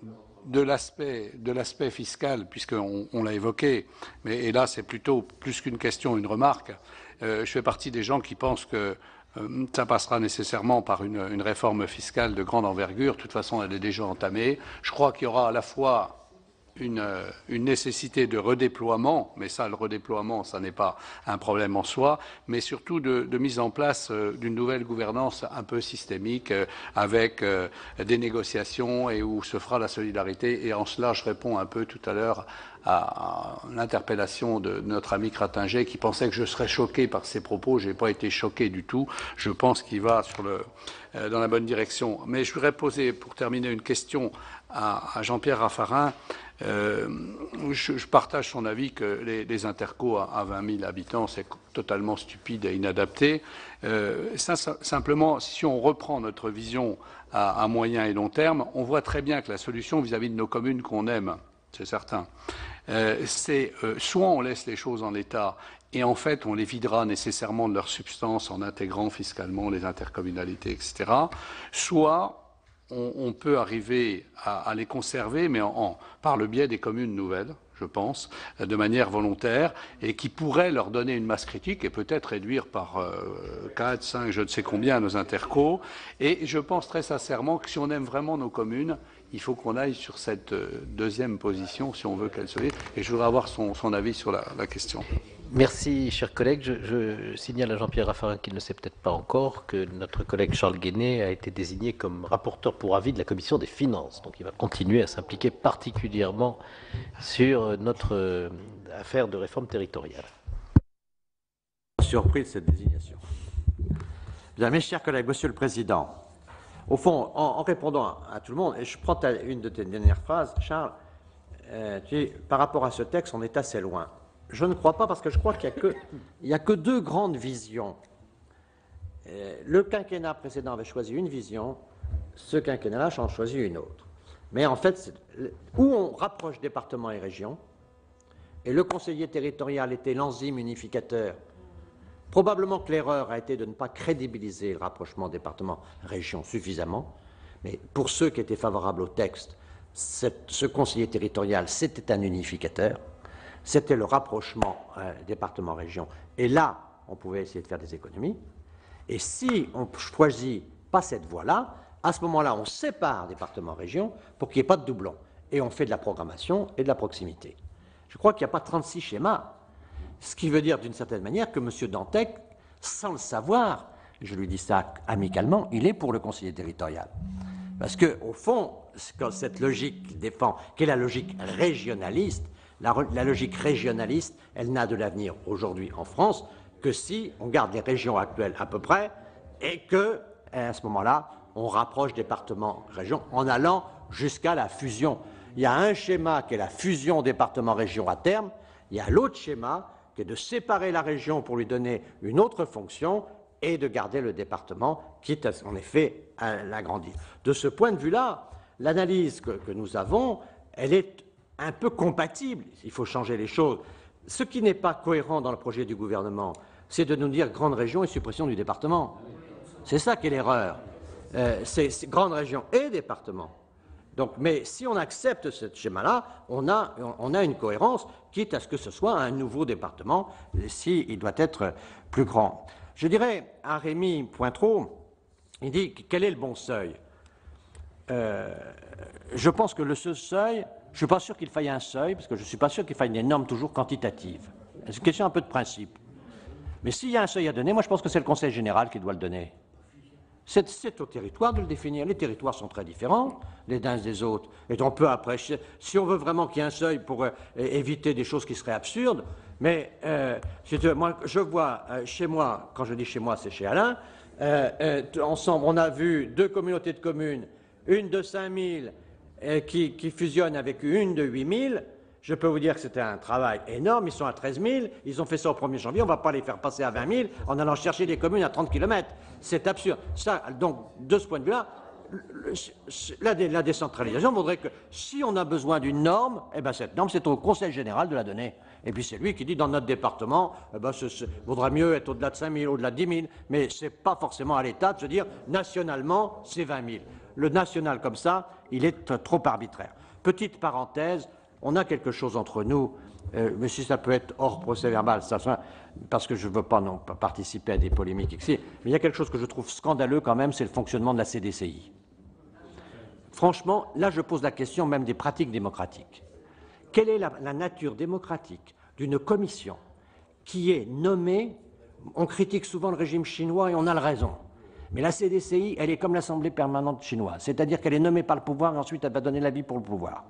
de l'aspect de l'aspect fiscal, puisqu'on on, l'a évoqué, mais et là c'est plutôt plus qu'une question, une remarque. Euh, je fais partie des gens qui pensent que euh, ça passera nécessairement par une, une réforme fiscale de grande envergure. De toute façon, elle est déjà entamée. Je crois qu'il y aura à la fois Une, une nécessité de redéploiement, mais ça, le redéploiement, ça n'est pas un problème en soi, mais surtout de, de mise en place euh, d'une nouvelle gouvernance un peu systémique, euh, avec euh, des négociations et où se fera la solidarité. Et en cela, je réponds un peu tout à l'heure à, à l'interpellation de notre ami Cratinger, qui pensait que je serais choqué par ses propos. Je n'ai pas été choqué du tout. Je pense qu'il va sur le, euh, dans la bonne direction. Mais je voudrais poser, pour terminer, une question à, à Jean-Pierre Raffarin. Euh, je, je partage son avis que les, les intercos à, à vingt mille habitants, c'est totalement stupide et inadapté. Euh, ça, ça, simplement, si on reprend notre vision à, à moyen et long terme, on voit très bien que la solution vis-à-vis de nos communes qu'on aime, c'est certain, euh, c'est euh, soit on laisse les choses en l'état et en fait on les videra nécessairement de leur substance en intégrant fiscalement les intercommunalités, et cetera, soit On, on peut arriver à, à les conserver, mais en, en, par le biais des communes nouvelles, je pense, de manière volontaire, et qui pourraient leur donner une masse critique et peut-être réduire par euh, quatre, cinq, je ne sais combien nos intercos. Et je pense très sincèrement que si on aime vraiment nos communes, il faut qu'on aille sur cette deuxième position si on veut qu'elle se vive. Et je voudrais avoir son, son avis sur la, la question. Merci, chers collègues. Je, je signale à Jean-Pierre Raffarin qu'il ne sait peut-être pas encore que notre collègue Charles Guéné a été désigné comme rapporteur pour avis de la Commission des finances. Donc il va continuer à s'impliquer particulièrement sur notre euh, affaire de réforme territoriale. Surpris de cette désignation. Bien, mes chers collègues, Monsieur le Président, au fond, en, en répondant à, à tout le monde, et je prends ta, une de tes dernières phrases, Charles, euh, tu dis, par rapport à ce texte, on est assez loin. Je ne crois pas, parce que je crois qu'il n'y a, a que deux grandes visions. Euh, le quinquennat précédent avait choisi une vision, ce quinquennat-là en choisit une autre. Mais en fait, où on rapproche département et région, et le conseiller territorial était l'enzyme unificateur. Probablement que l'erreur a été de ne pas crédibiliser le rapprochement département-région suffisamment, mais pour ceux qui étaient favorables au texte, cette, ce conseiller territorial, c'était un unificateur, c'était le rapprochement euh, département-région. Et là, on pouvait essayer de faire des économies. Et si on ne choisit pas cette voie-là, à ce moment-là, on sépare département-région pour qu'il n'y ait pas de doublon. Et on fait de la programmation et de la proximité. Je crois qu'il n'y a pas trente-six schémas. Ce qui veut dire d'une certaine manière que M. Dantec, sans le savoir, je lui dis ça amicalement, il est pour le conseiller territorial. Parce qu'au fond, quand cette logique qu'il défend, qui est la logique régionaliste, la, la logique régionaliste, elle n'a de l'avenir aujourd'hui en France que si on garde les régions actuelles à peu près et que, à ce moment-là, on rapproche département-région en allant jusqu'à la fusion. Il y a un schéma qui est la fusion département-région à terme, il y a l'autre schéma qui est de séparer la région pour lui donner une autre fonction et de garder le département, quitte en effet à l'agrandir. De ce point de vue-là, l'analyse que, que nous avons, elle est un peu compatible. Il faut changer les choses. Ce qui n'est pas cohérent dans le projet du gouvernement, c'est de nous dire grande région et suppression du département. C'est ça qui est l'erreur. Euh, c'est grande région et département. Donc, mais si on accepte ce schéma-là, on a, on a une cohérence, quitte à ce que ce soit un nouveau département, s'il doit être plus grand. Je dirais à Rémy Pointreau, il dit quel est le bon seuil. euh, Je pense que le ce seuil, je ne suis pas sûr qu'il faille un seuil, parce que je ne suis pas sûr qu'il faille des normes toujours quantitatives. C'est une question un peu de principe. Mais s'il y a un seuil à donner, moi je pense que c'est le Conseil général qui doit le donner. C'est au territoire de le définir. Les territoires sont très différents, les uns des autres. Et on peut après, si on veut vraiment qu'il y ait un seuil pour euh, éviter des choses qui seraient absurdes, mais euh, moi, je vois euh, chez moi, quand je dis chez moi, c'est chez Alain, euh, euh, ensemble, on a vu deux communautés de communes, une de cinq mille euh, qui, qui fusionne avec une de huit mille. Je peux vous dire que c'était un travail énorme. Ils sont à treize mille. Ils ont fait ça au premier janvier. On ne va pas les faire passer à vingt mille en allant chercher des communes à trente kilomètres. C'est absurde. Ça, donc, de ce point de vue-là, la, la décentralisation voudrait que si on a besoin d'une norme, eh ben cette norme, c'est au Conseil général de la donner. Et puis c'est lui qui dit dans notre département, eh ben, il vaudra mieux être au-delà de cinq mille, au-delà de dix mille. Mais ce n'est pas forcément à l'État de se dire nationalement, c'est vingt mille. Le national comme ça, il est trop arbitraire. Petite parenthèse, on a quelque chose entre nous, euh, mais si ça peut être hors procès-verbal, ça, ça, parce que je ne veux pas non pas participer à des polémiques ici, mais il y a quelque chose que je trouve scandaleux quand même, c'est le fonctionnement de la C D C I. Franchement, là je pose la question même des pratiques démocratiques. Quelle est la, la nature démocratique d'une commission qui est nommée, on critique souvent le régime chinois et on a le raison, mais la C D C I, elle est comme l'Assemblée permanente chinoise, c'est-à-dire qu'elle est nommée par le pouvoir et ensuite elle va donner l'avis pour le pouvoir.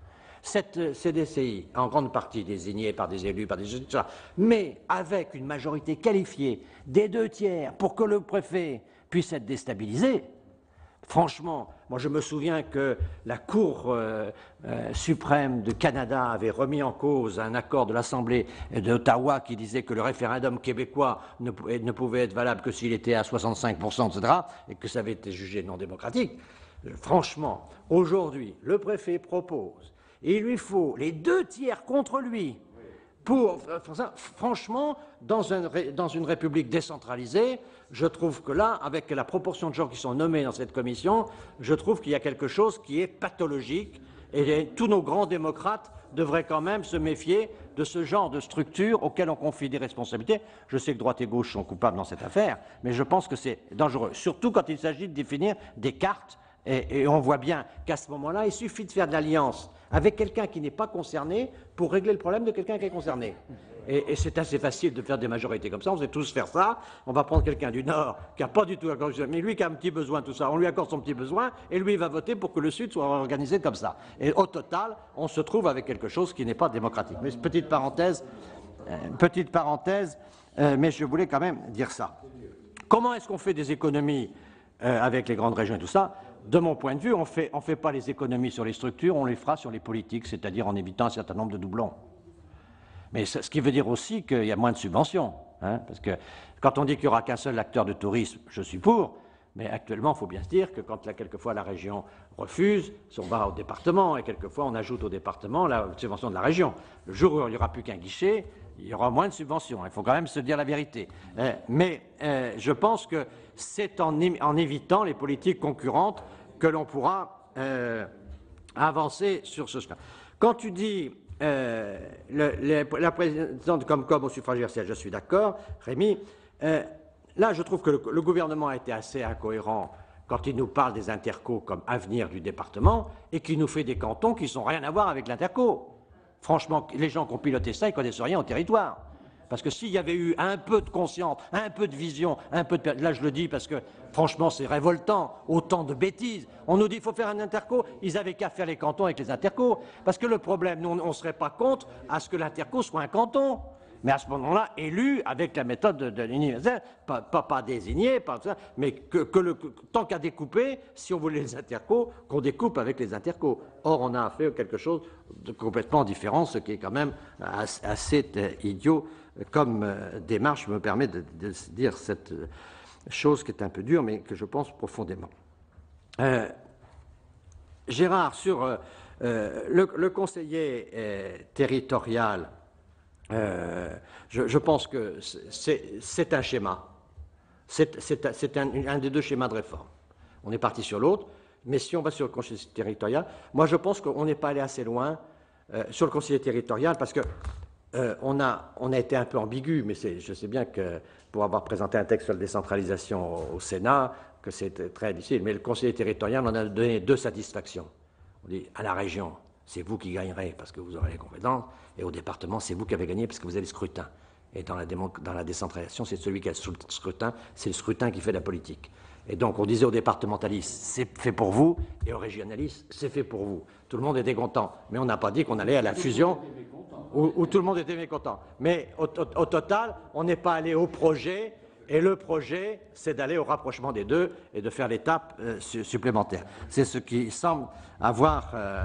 Cette C D C I, en grande partie désignée par des élus, par des et cetera, mais avec une majorité qualifiée des deux tiers pour que le préfet puisse être déstabilisé, franchement, moi je me souviens que la Cour euh, euh, suprême du Canada avait remis en cause un accord de l'Assemblée d'Ottawa qui disait que le référendum québécois ne, ne pouvait être valable que s'il était à soixante-cinq pour cent, et cetera, et que ça avait été jugé non démocratique. Franchement, aujourd'hui, le préfet propose, et il lui faut les deux tiers contre lui pour, franchement, dans, un, dans une république décentralisée, je trouve que là, avec la proportion de gens qui sont nommés dans cette commission, je trouve qu'il y a quelque chose qui est pathologique et tous nos grands démocrates devraient quand même se méfier de ce genre de structure auquel on confie des responsabilités. Je sais que droite et gauche sont coupables dans cette affaire, mais je pense que c'est dangereux, surtout quand il s'agit de définir des cartes. Et, et on voit bien qu'à ce moment-là, il suffit de faire de l'alliance avec quelqu'un qui n'est pas concerné pour régler le problème de quelqu'un qui est concerné. Et, et c'est assez facile de faire des majorités comme ça, on sait tous faire ça. On va prendre quelqu'un du Nord qui n'a pas du tout accordé, mais lui qui a un petit besoin, tout ça, on lui accorde son petit besoin, et lui il va voter pour que le Sud soit organisé comme ça. Et au total, on se trouve avec quelque chose qui n'est pas démocratique. Mais petite parenthèse, euh, petite parenthèse, euh, mais je voulais quand même dire ça. Comment est-ce qu'on fait des économies euh, avec les grandes régions et tout ça? De mon point de vue, on ne fait, on fait pas les économies sur les structures, on les fera sur les politiques, c'est-à-dire en évitant un certain nombre de doublons. Mais ce qui veut dire aussi qu'il y a moins de subventions, hein, parce que quand on dit qu'il n'y aura qu'un seul acteur de tourisme, je suis pour, mais actuellement, il faut bien se dire que quand là, quelquefois la région refuse, on va au département, et quelquefois on ajoute au département la subvention de la région. Le jour où il n'y aura plus qu'un guichet, il y aura moins de subventions, il faut quand même se dire la vérité. Euh, mais euh, je pense que c'est en, en évitant les politiques concurrentes que l'on pourra euh, avancer sur ce chemin. Quand tu dis euh, le, le, la présidente comme comme au suffrage universel, je suis d'accord, Rémi. Euh, là, je trouve que le, le gouvernement a été assez incohérent quand il nous parle des intercos comme avenir du département et qu'il nous fait des cantons qui n'ont rien à voir avec l'interco. Franchement, les gens qui ont piloté ça, ils ne connaissent rien au territoire. Parce que s'il y avait eu un peu de conscience, un peu de vision, un peu de... Là, je le dis parce que, franchement, c'est révoltant, autant de bêtises. On nous dit qu'il faut faire un interco, ils n'avaient qu'à faire les cantons avec les intercos. Parce que le problème, nous, on ne serait pas contre à ce que l'interco soit un canton. Mais à ce moment-là, élu avec la méthode de, de l'université, pas, pas, pas désigné, pas ça, mais que, que le, que, tant qu'à découper, si on voulait les intercos, qu'on découpe avec les intercos. Or, on a fait quelque chose de complètement différent, ce qui est quand même assez, assez idiot comme euh, démarche, me permet de, de dire cette chose qui est un peu dure, mais que je pense profondément. Euh, Gérard, sur euh, le, le conseiller euh, territorial, Euh, je, je pense que c'est un schéma. C'est un, un des deux schémas de réforme. On est parti sur l'autre, mais si on va sur le conseiller territorial, moi je pense qu'on n'est pas allé assez loin euh, sur le conseiller territorial parce que euh, on, a, on a été un peu ambigu, mais je sais bien que pour avoir présenté un texte sur la décentralisation au, au Sénat, que c'est très difficile, mais le conseiller territorial, on a donné deux satisfactions. On dit à la région, c'est vous qui gagnerez parce que vous aurez les compétences, et au département, c'est vous qui avez gagné parce que vous avez le scrutin. Et dans la, dans la décentralisation, c'est celui qui a le scrutin, c'est le scrutin qui fait la politique. Et donc, on disait aux départementalistes, c'est fait pour vous, et aux régionalistes, c'est fait pour vous. Tout le monde était content, mais on n'a pas dit qu'on allait à la fusion où, où tout le monde était mécontent. Mais au, au, au total, on n'est pas allé au projet, et le projet, c'est d'aller au rapprochement des deux et de faire l'étape euh, su supplémentaire. C'est ce qui semble avoir... Euh,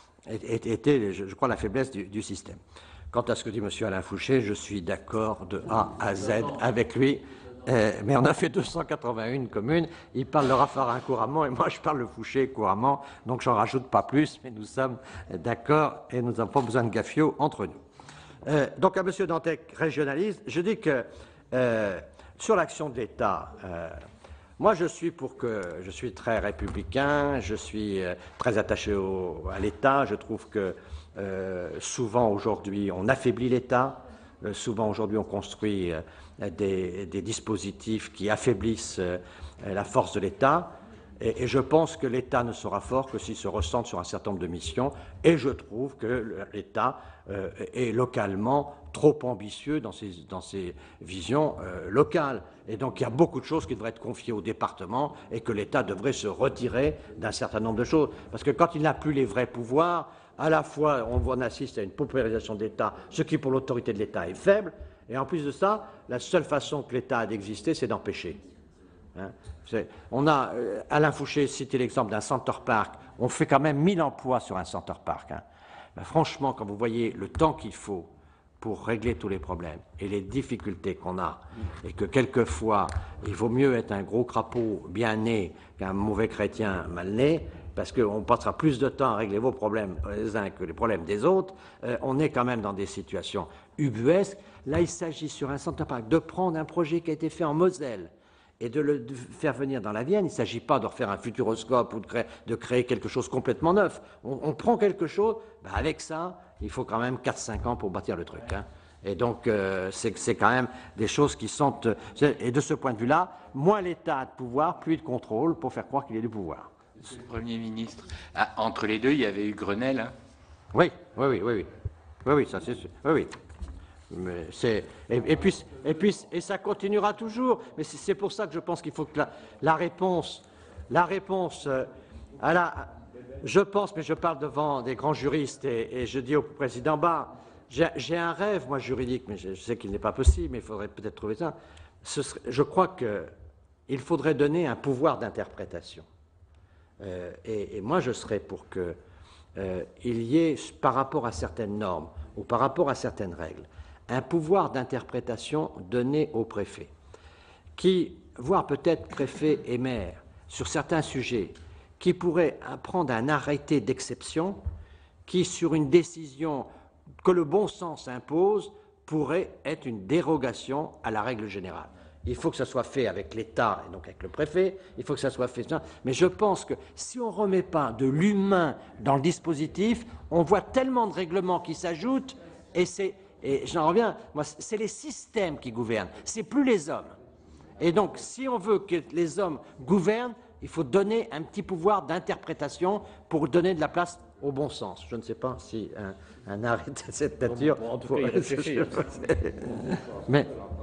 était, je crois, la faiblesse du, du système. Quant à ce que dit M. Alain Fouché, je suis d'accord de A à Z avec lui, euh, mais on a fait deux cent quatre-vingt-un communes, il parle le Raffarin couramment et moi je parle le Fouché couramment, donc j'en rajoute pas plus, mais nous sommes d'accord et nous n'avons pas besoin de gaffio entre nous. Euh, donc à M. Dantec, régionaliste, je dis que euh, sur l'action de l'État, euh, Moi, je suis pour que je suis très républicain, je suis euh, très attaché au, à l'État. Je trouve que euh, souvent aujourd'hui, on affaiblit l'État. Euh, souvent aujourd'hui, on construit euh, des, des dispositifs qui affaiblissent euh, la force de l'État. Et, et je pense que l'État ne sera fort que s'il se recentre sur un certain nombre de missions. Et je trouve que l'État euh, est localement trop ambitieux dans ses, dans ses visions euh, locales. Et donc il y a beaucoup de choses qui devraient être confiées au département et que l'État devrait se retirer d'un certain nombre de choses. Parce que quand il n'a plus les vrais pouvoirs, à la fois on, on assiste à une paupérisation de l'État, ce qui pour l'autorité de l'État est faible, et en plus de ça, la seule façon que l'État a d'exister, c'est d'empêcher. Hein, on a, euh, Alain Fouché citait l'exemple d'un Center Park, on fait quand même mille emplois sur un Center Park. Hein. Ben, franchement, quand vous voyez le temps qu'il faut pour régler tous les problèmes et les difficultés qu'on a, et que quelquefois, il vaut mieux être un gros crapaud bien né qu'un mauvais chrétien mal né, parce qu'on passera plus de temps à régler vos problèmes les uns que les problèmes des autres, euh, on est quand même dans des situations ubuesques. Là, il s'agit sur un Center Park de prendre un projet qui a été fait en Moselle et de le de faire venir dans la Vienne. Il ne s'agit pas de refaire un futuroscope ou de créer, de créer quelque chose complètement neuf. On, on prend quelque chose, ben avec ça, il faut quand même quatre cinq ans pour bâtir le truc. Hein. Et donc, euh, c'est quand même des choses qui sont... Euh, et de ce point de vue-là, moins l'État a de pouvoir, plus de contrôle pour faire croire qu'il y a du pouvoir. Monsieur le Premier ministre, ah, entre les deux, il y avait eu Grenelle. Hein. Oui, oui, oui, oui, oui. Oui, oui, ça c'est sûr. Oui, oui. Mais c'est, et, et, puis, et puis, et ça continuera toujours. Mais c'est pour ça que je pense qu'il faut que la, la réponse, la réponse, euh, à la, je pense, mais je parle devant des grands juristes et, et je dis au président Barre, j'ai un rêve, moi, juridique, mais je, je sais qu'il n'est pas possible, mais il faudrait peut-être trouver ça. Ce serait, je crois qu'il faudrait donner un pouvoir d'interprétation. Euh, et, et moi, je serais pour qu'il euh, y ait, par rapport à certaines normes ou par rapport à certaines règles, un pouvoir d'interprétation donné au préfet, qui, voire peut-être préfet et maire, sur certains sujets, qui pourrait prendre un arrêté d'exception, qui, sur une décision que le bon sens impose, pourrait être une dérogation à la règle générale. Il faut que ça soit fait avec l'État et donc avec le préfet, il faut que ça soit fait. Mais je pense que si on ne remet pas de l'humain dans le dispositif, on voit tellement de règlements qui s'ajoutent et c'est... Et j'en reviens, moi, c'est les systèmes qui gouvernent, c'est plus les hommes. Et donc, si on veut que les hommes gouvernent, il faut donner un petit pouvoir d'interprétation pour donner de la place au bon sens. Je ne sais pas si un, un arrêt de cette nature... En tout cas, il réfléchit. mais,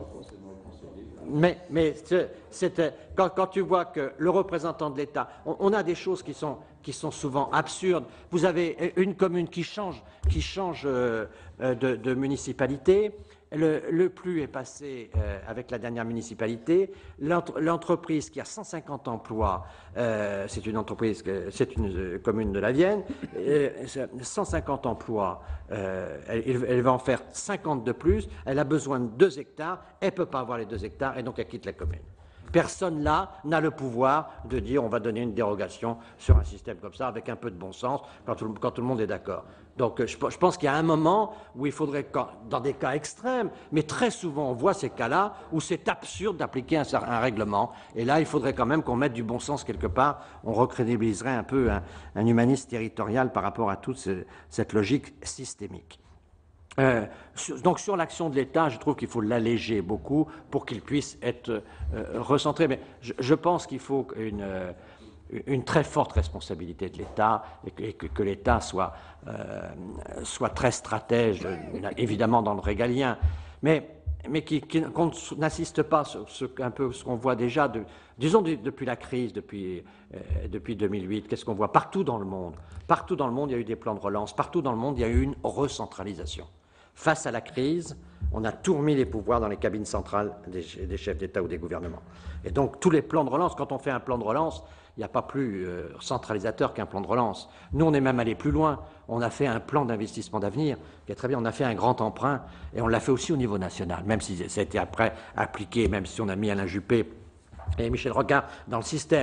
mais, mais quand, quand tu vois que le représentant de l'État, on, on a des choses qui sont... qui sont souvent absurdes. Vous avez une commune qui change, qui change euh, de, de municipalité. Le, le plus est passé euh, avec la dernière municipalité. L'entreprise qui a cent cinquante emplois, euh, c'est une entreprise, c'est une commune de la Vienne, euh, cent cinquante emplois, euh, elle, elle va en faire cinquante de plus. Elle a besoin de deux hectares, elle ne peut pas avoir les deux hectares et donc elle quitte la commune. Personne là n'a le pouvoir de dire on va donner une dérogation sur un système comme ça avec un peu de bon sens quand tout, quand tout le monde est d'accord. Donc je, je pense qu'il y a un moment où il faudrait, dans des cas extrêmes, mais très souvent on voit ces cas-là où c'est absurde d'appliquer un, un règlement. Et là il faudrait quand même qu'on mette du bon sens quelque part. On recrédibiliserait un peu un, un humanisme territorial par rapport à toute ce, cette logique systémique. Euh, sur, donc sur l'action de l'État, je trouve qu'il faut l'alléger beaucoup pour qu'il puisse être euh, recentré. Mais je, je pense qu'il faut une, euh, une très forte responsabilité de l'État et que, et que, que l'État soit, euh, soit très stratège, évidemment dans le régalien, mais, mais qu'on n'assiste pas sur ce, un peu ce qu'on voit déjà, de, disons de, depuis la crise, depuis, euh, depuis deux mille huit, qu'est-ce qu'on voit partout dans le monde. Partout dans le monde, il y a eu des plans de relance. Partout dans le monde, il y a eu une recentralisation. Face à la crise, on a tout remis les pouvoirs dans les cabines centrales des, des chefs d'État ou des gouvernements. Et donc, tous les plans de relance, quand on fait un plan de relance, il n'y a pas plus euh, centralisateur qu'un plan de relance. Nous, on est même allé plus loin. On a fait un plan d'investissement d'avenir, qui est très bien. On a fait un grand emprunt, et on l'a fait aussi au niveau national, même si ça a été après appliqué, même si on a mis Alain Juppé et Michel Rocard dans le système.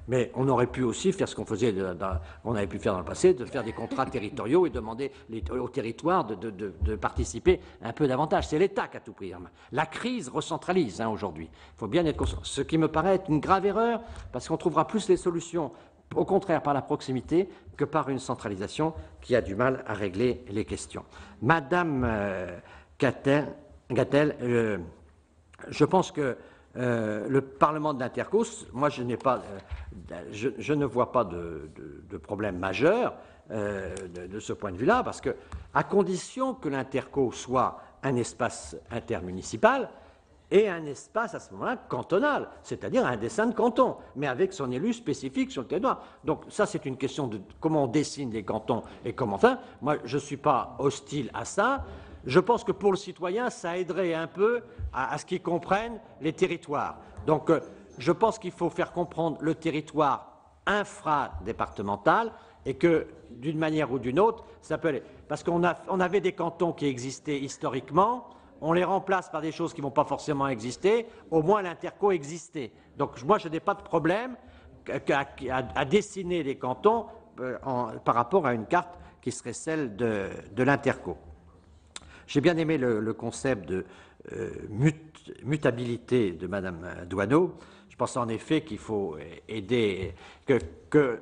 Mais on aurait pu aussi faire ce qu'on faisait, de, de, on avait pu faire dans le passé, de faire des contrats territoriaux et demander les, aux territoires de, de, de, de participer un peu davantage. C'est l'État qui a tout pris en main. La crise recentralise hein, aujourd'hui. Il faut bien être conscient. Ce qui me paraît être une grave erreur, parce qu'on trouvera plus les solutions, au contraire, par la proximité que par une centralisation qui a du mal à régler les questions. Madame euh, Gatel, Gatel euh, je pense que Euh, le Parlement de l'Intercos, moi je n'ai pas, euh, je, je ne vois pas de, de, de problème majeur euh, de, de ce point de vue-là, parce que à condition que l'Interco soit un espace intermunicipal et un espace à ce moment-là cantonal, c'est-à-dire un dessin de canton, mais avec son élu spécifique sur le territoire. Donc ça c'est une question de comment on dessine les cantons et comment. Enfin, moi je ne suis pas hostile à ça. Je pense que pour le citoyen, ça aiderait un peu à, à ce qu'ils comprennent les territoires. Donc, euh, je pense qu'il faut faire comprendre le territoire infradépartemental et que, d'une manière ou d'une autre, ça peut aller. Parce qu'on a, on avait des cantons qui existaient historiquement, on les remplace par des choses qui ne vont pas forcément exister, au moins l'interco existait. Donc, moi, je n'ai pas de problème à, à, à dessiner les cantons euh, en, par rapport à une carte qui serait celle de, de l'interco. J'ai bien aimé le, le concept de euh, mut, mutabilité de Madame Doineau. Je pense en effet qu'il faut aider, que, que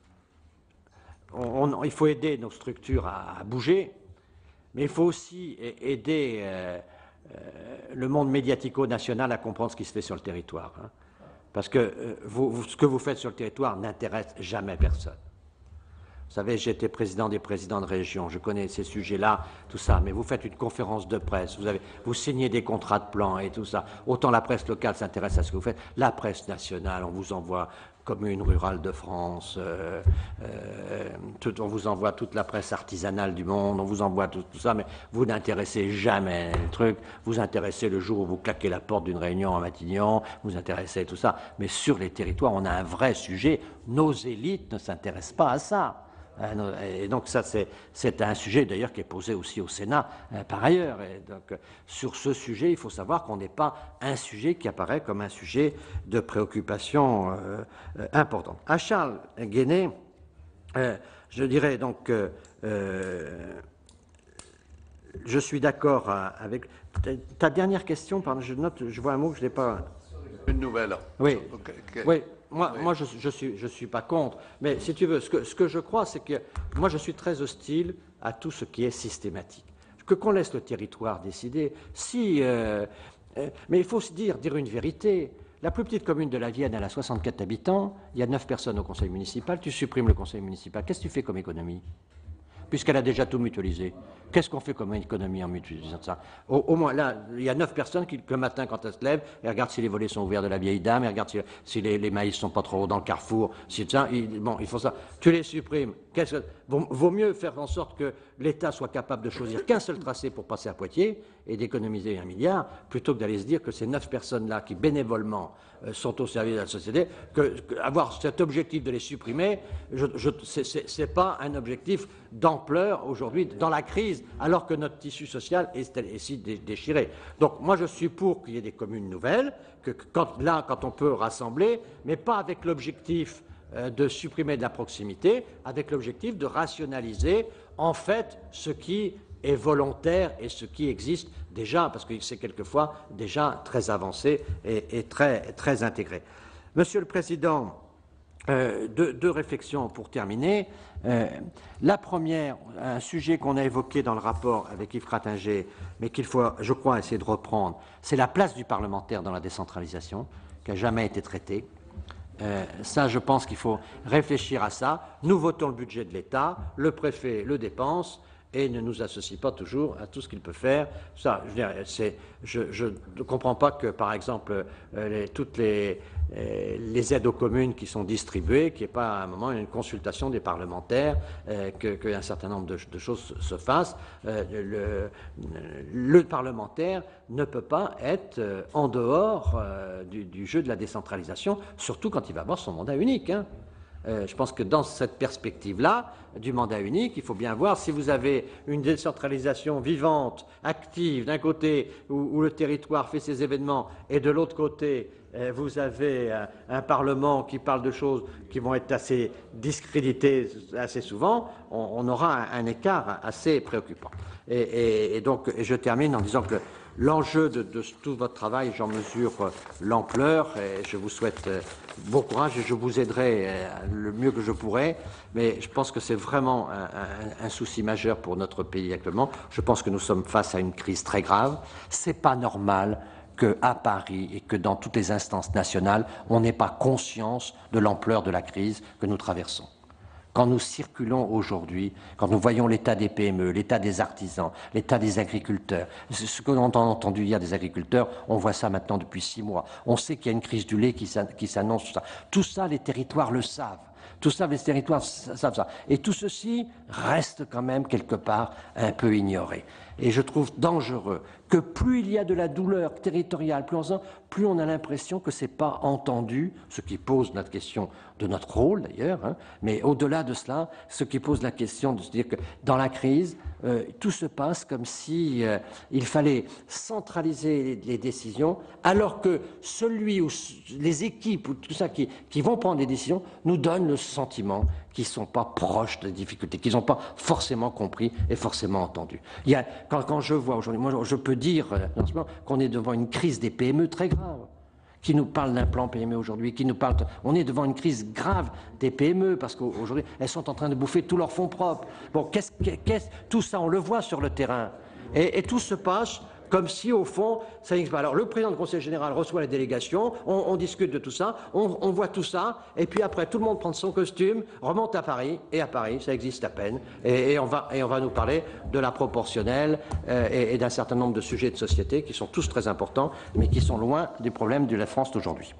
on, on, il faut aider nos structures à, à bouger, mais il faut aussi aider euh, euh, le monde médiatico-national à comprendre ce qui se fait sur le territoire. Hein. Parce que euh, vous, vous, ce que vous faites sur le territoire n'intéresse jamais personne. Vous savez, j'étais président des présidents de région, je connais ces sujets-là, tout ça, mais vous faites une conférence de presse, vous, avez, vous signez des contrats de plan et tout ça. Autant la presse locale s'intéresse à ce que vous faites, la presse nationale, on vous envoie Commune rurale de France, euh, euh, tout, on vous envoie toute la presse artisanale du monde, on vous envoie tout, tout ça, mais vous n'intéressez jamais le truc, vous intéressez le jour où vous claquez la porte d'une réunion à Matignon, vous intéressez tout ça, mais sur les territoires, on a un vrai sujet, nos élites ne s'intéressent pas à ça. Et donc ça, c'est un sujet d'ailleurs qui est posé aussi au Sénat euh, par ailleurs. Et donc, sur ce sujet, il faut savoir qu'on n'est pas un sujet qui apparaît comme un sujet de préoccupation euh, euh, importante. À Charles Guéné, euh, je dirais donc euh, euh, je suis d'accord avec ta dernière question. Pardon, je note, je vois un mot que je n'ai pas. Une nouvelle. Oui. Okay. Oui. Moi, oui. moi je ne suis, je suis pas contre, mais si tu veux, ce que, ce que je crois, c'est que moi, je suis très hostile à tout ce qui est systématique. Que qu'on laisse le territoire décider. Si, euh, euh, mais il faut se dire, dire une vérité. La plus petite commune de la Vienne, elle a soixante-quatre habitants, il y a neuf personnes au conseil municipal, tu supprimes le conseil municipal. Qu'est-ce que tu fais comme économie? Puisqu'elle a déjà tout mutualisé. Qu'est-ce qu'on fait comme économie en mutualisant ça? Au, au moins, là, il y a neuf personnes qui, le matin, quand elles se lèvent, elles regardent si les volets sont ouverts de la vieille dame, elles regardent si, si les, les maïs sont pas trop hauts dans le carrefour, si ça, ils, bon, il faut ça. Tu les supprimes. Qu'est-ce que, vaut, vaut mieux faire en sorte que l'État soit capable de choisir qu'un seul tracé pour passer à Poitiers et d'économiser un milliard, plutôt que d'aller se dire que ces neuf personnes-là qui, bénévolement, euh, sont au service de la société, que, que avoir cet objectif de les supprimer, je, je, c'est pas un objectif d'ampleur aujourd'hui dans la crise, alors que notre tissu social est, est si déchiré. Donc moi je suis pour qu'il y ait des communes nouvelles, que quand, là quand on peut rassembler, mais pas avec l'objectif euh, de supprimer de la proximité, avec l'objectif de rationaliser en fait ce qui est volontaire et ce qui existe déjà, parce que c'est quelquefois déjà très avancé et, et très, très intégré. Monsieur le Président, Euh, deux, deux réflexions pour terminer. Euh, la première, un sujet qu'on a évoqué dans le rapport avec Yves Crattinger, mais qu'il faut, je crois, essayer de reprendre, c'est la place du parlementaire dans la décentralisation, qui n'a jamais été traitée. Euh, ça, je pense qu'il faut réfléchir à ça. Nous votons le budget de l'État, le préfet le dépense, et ne nous associe pas toujours à tout ce qu'il peut faire. Ça, je, dirais, je, je ne comprends pas que, par exemple, euh, les, toutes les, euh, les aides aux communes qui sont distribuées, qu'il n'y ait pas à un moment une consultation des parlementaires, euh, qu'un certain nombre de, de choses se fassent. Euh, le, le parlementaire ne peut pas être euh, en dehors euh, du, du jeu de la décentralisation, surtout quand il va avoir son mandat unique. Hein. Euh, je pense que dans cette perspective-là, du mandat unique, il faut bien voir si vous avez une décentralisation vivante, active, d'un côté, où, où le territoire fait ses événements, et de l'autre côté, euh, vous avez un, un Parlement qui parle de choses qui vont être assez discréditées assez souvent, on, on aura un, un écart assez préoccupant. Et, et, et donc, je termine en disant que l'enjeu de, de tout votre travail, j'en mesure l'ampleur et je vous souhaite bon courage et je vous aiderai le mieux que je pourrai. Mais je pense que c'est vraiment un, un, un souci majeur pour notre pays actuellement. Je pense que nous sommes face à une crise très grave. C'est pas normal qu'à Paris et que dans toutes les instances nationales, on n'ait pas conscience de l'ampleur de la crise que nous traversons. Quand nous circulons aujourd'hui, quand nous voyons l'état des P M E, l'état des artisans, l'état des agriculteurs, ce que l'on a entendu hier des agriculteurs, on voit ça maintenant depuis six mois. On sait qu'il y a une crise du lait qui s'annonce, tout ça. Tout ça, les territoires le savent. Tout ça, les territoires savent ça. Et tout ceci reste quand même quelque part un peu ignoré. Et je trouve dangereux que plus il y a de la douleur territoriale, plus on, plus on a l'impression que ce n'est pas entendu, ce qui pose notre question de notre rôle d'ailleurs, hein, mais au-delà de cela, ce qui pose la question de se dire que dans la crise, euh, tout se passe comme si euh, il fallait centraliser les, les décisions, alors que celui ou les équipes ou tout ça qui, qui vont prendre des décisions nous donnent le sentiment qu'ils ne sont pas proches des difficultés, qu'ils n'ont pas forcément compris et forcément entendu. Il y a, quand, quand je vois aujourd'hui, moi je peux dire euh, qu'on est devant une crise des P M E très grave. Qui nous parle d'un plan P M E aujourd'hui, qui nous parle... On est devant une crise grave des P M E, parce qu'aujourd'hui, elles sont en train de bouffer tous leurs fonds propres. Bon, qu'est-ce, qu'est-ce, tout ça, on le voit sur le terrain. Et, et tout se passe comme si, au fond, ça n'existe pas. Alors, le président du Conseil général reçoit la délégation, on, on discute de tout ça, on, on voit tout ça, et puis après, tout le monde prend son costume, remonte à Paris, et à Paris, ça existe à peine, et, et, on, va, et on va nous parler de la proportionnelle euh, et, et d'un certain nombre de sujets de société qui sont tous très importants, mais qui sont loin des problèmes de la France d'aujourd'hui.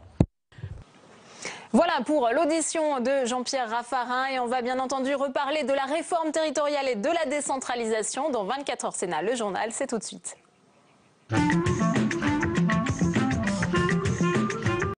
Voilà pour l'audition de Jean-Pierre Raffarin et on va bien entendu reparler de la réforme territoriale et de la décentralisation dans vingt-quatre heures Sénat. Le journal, c'est tout de suite. Thank you.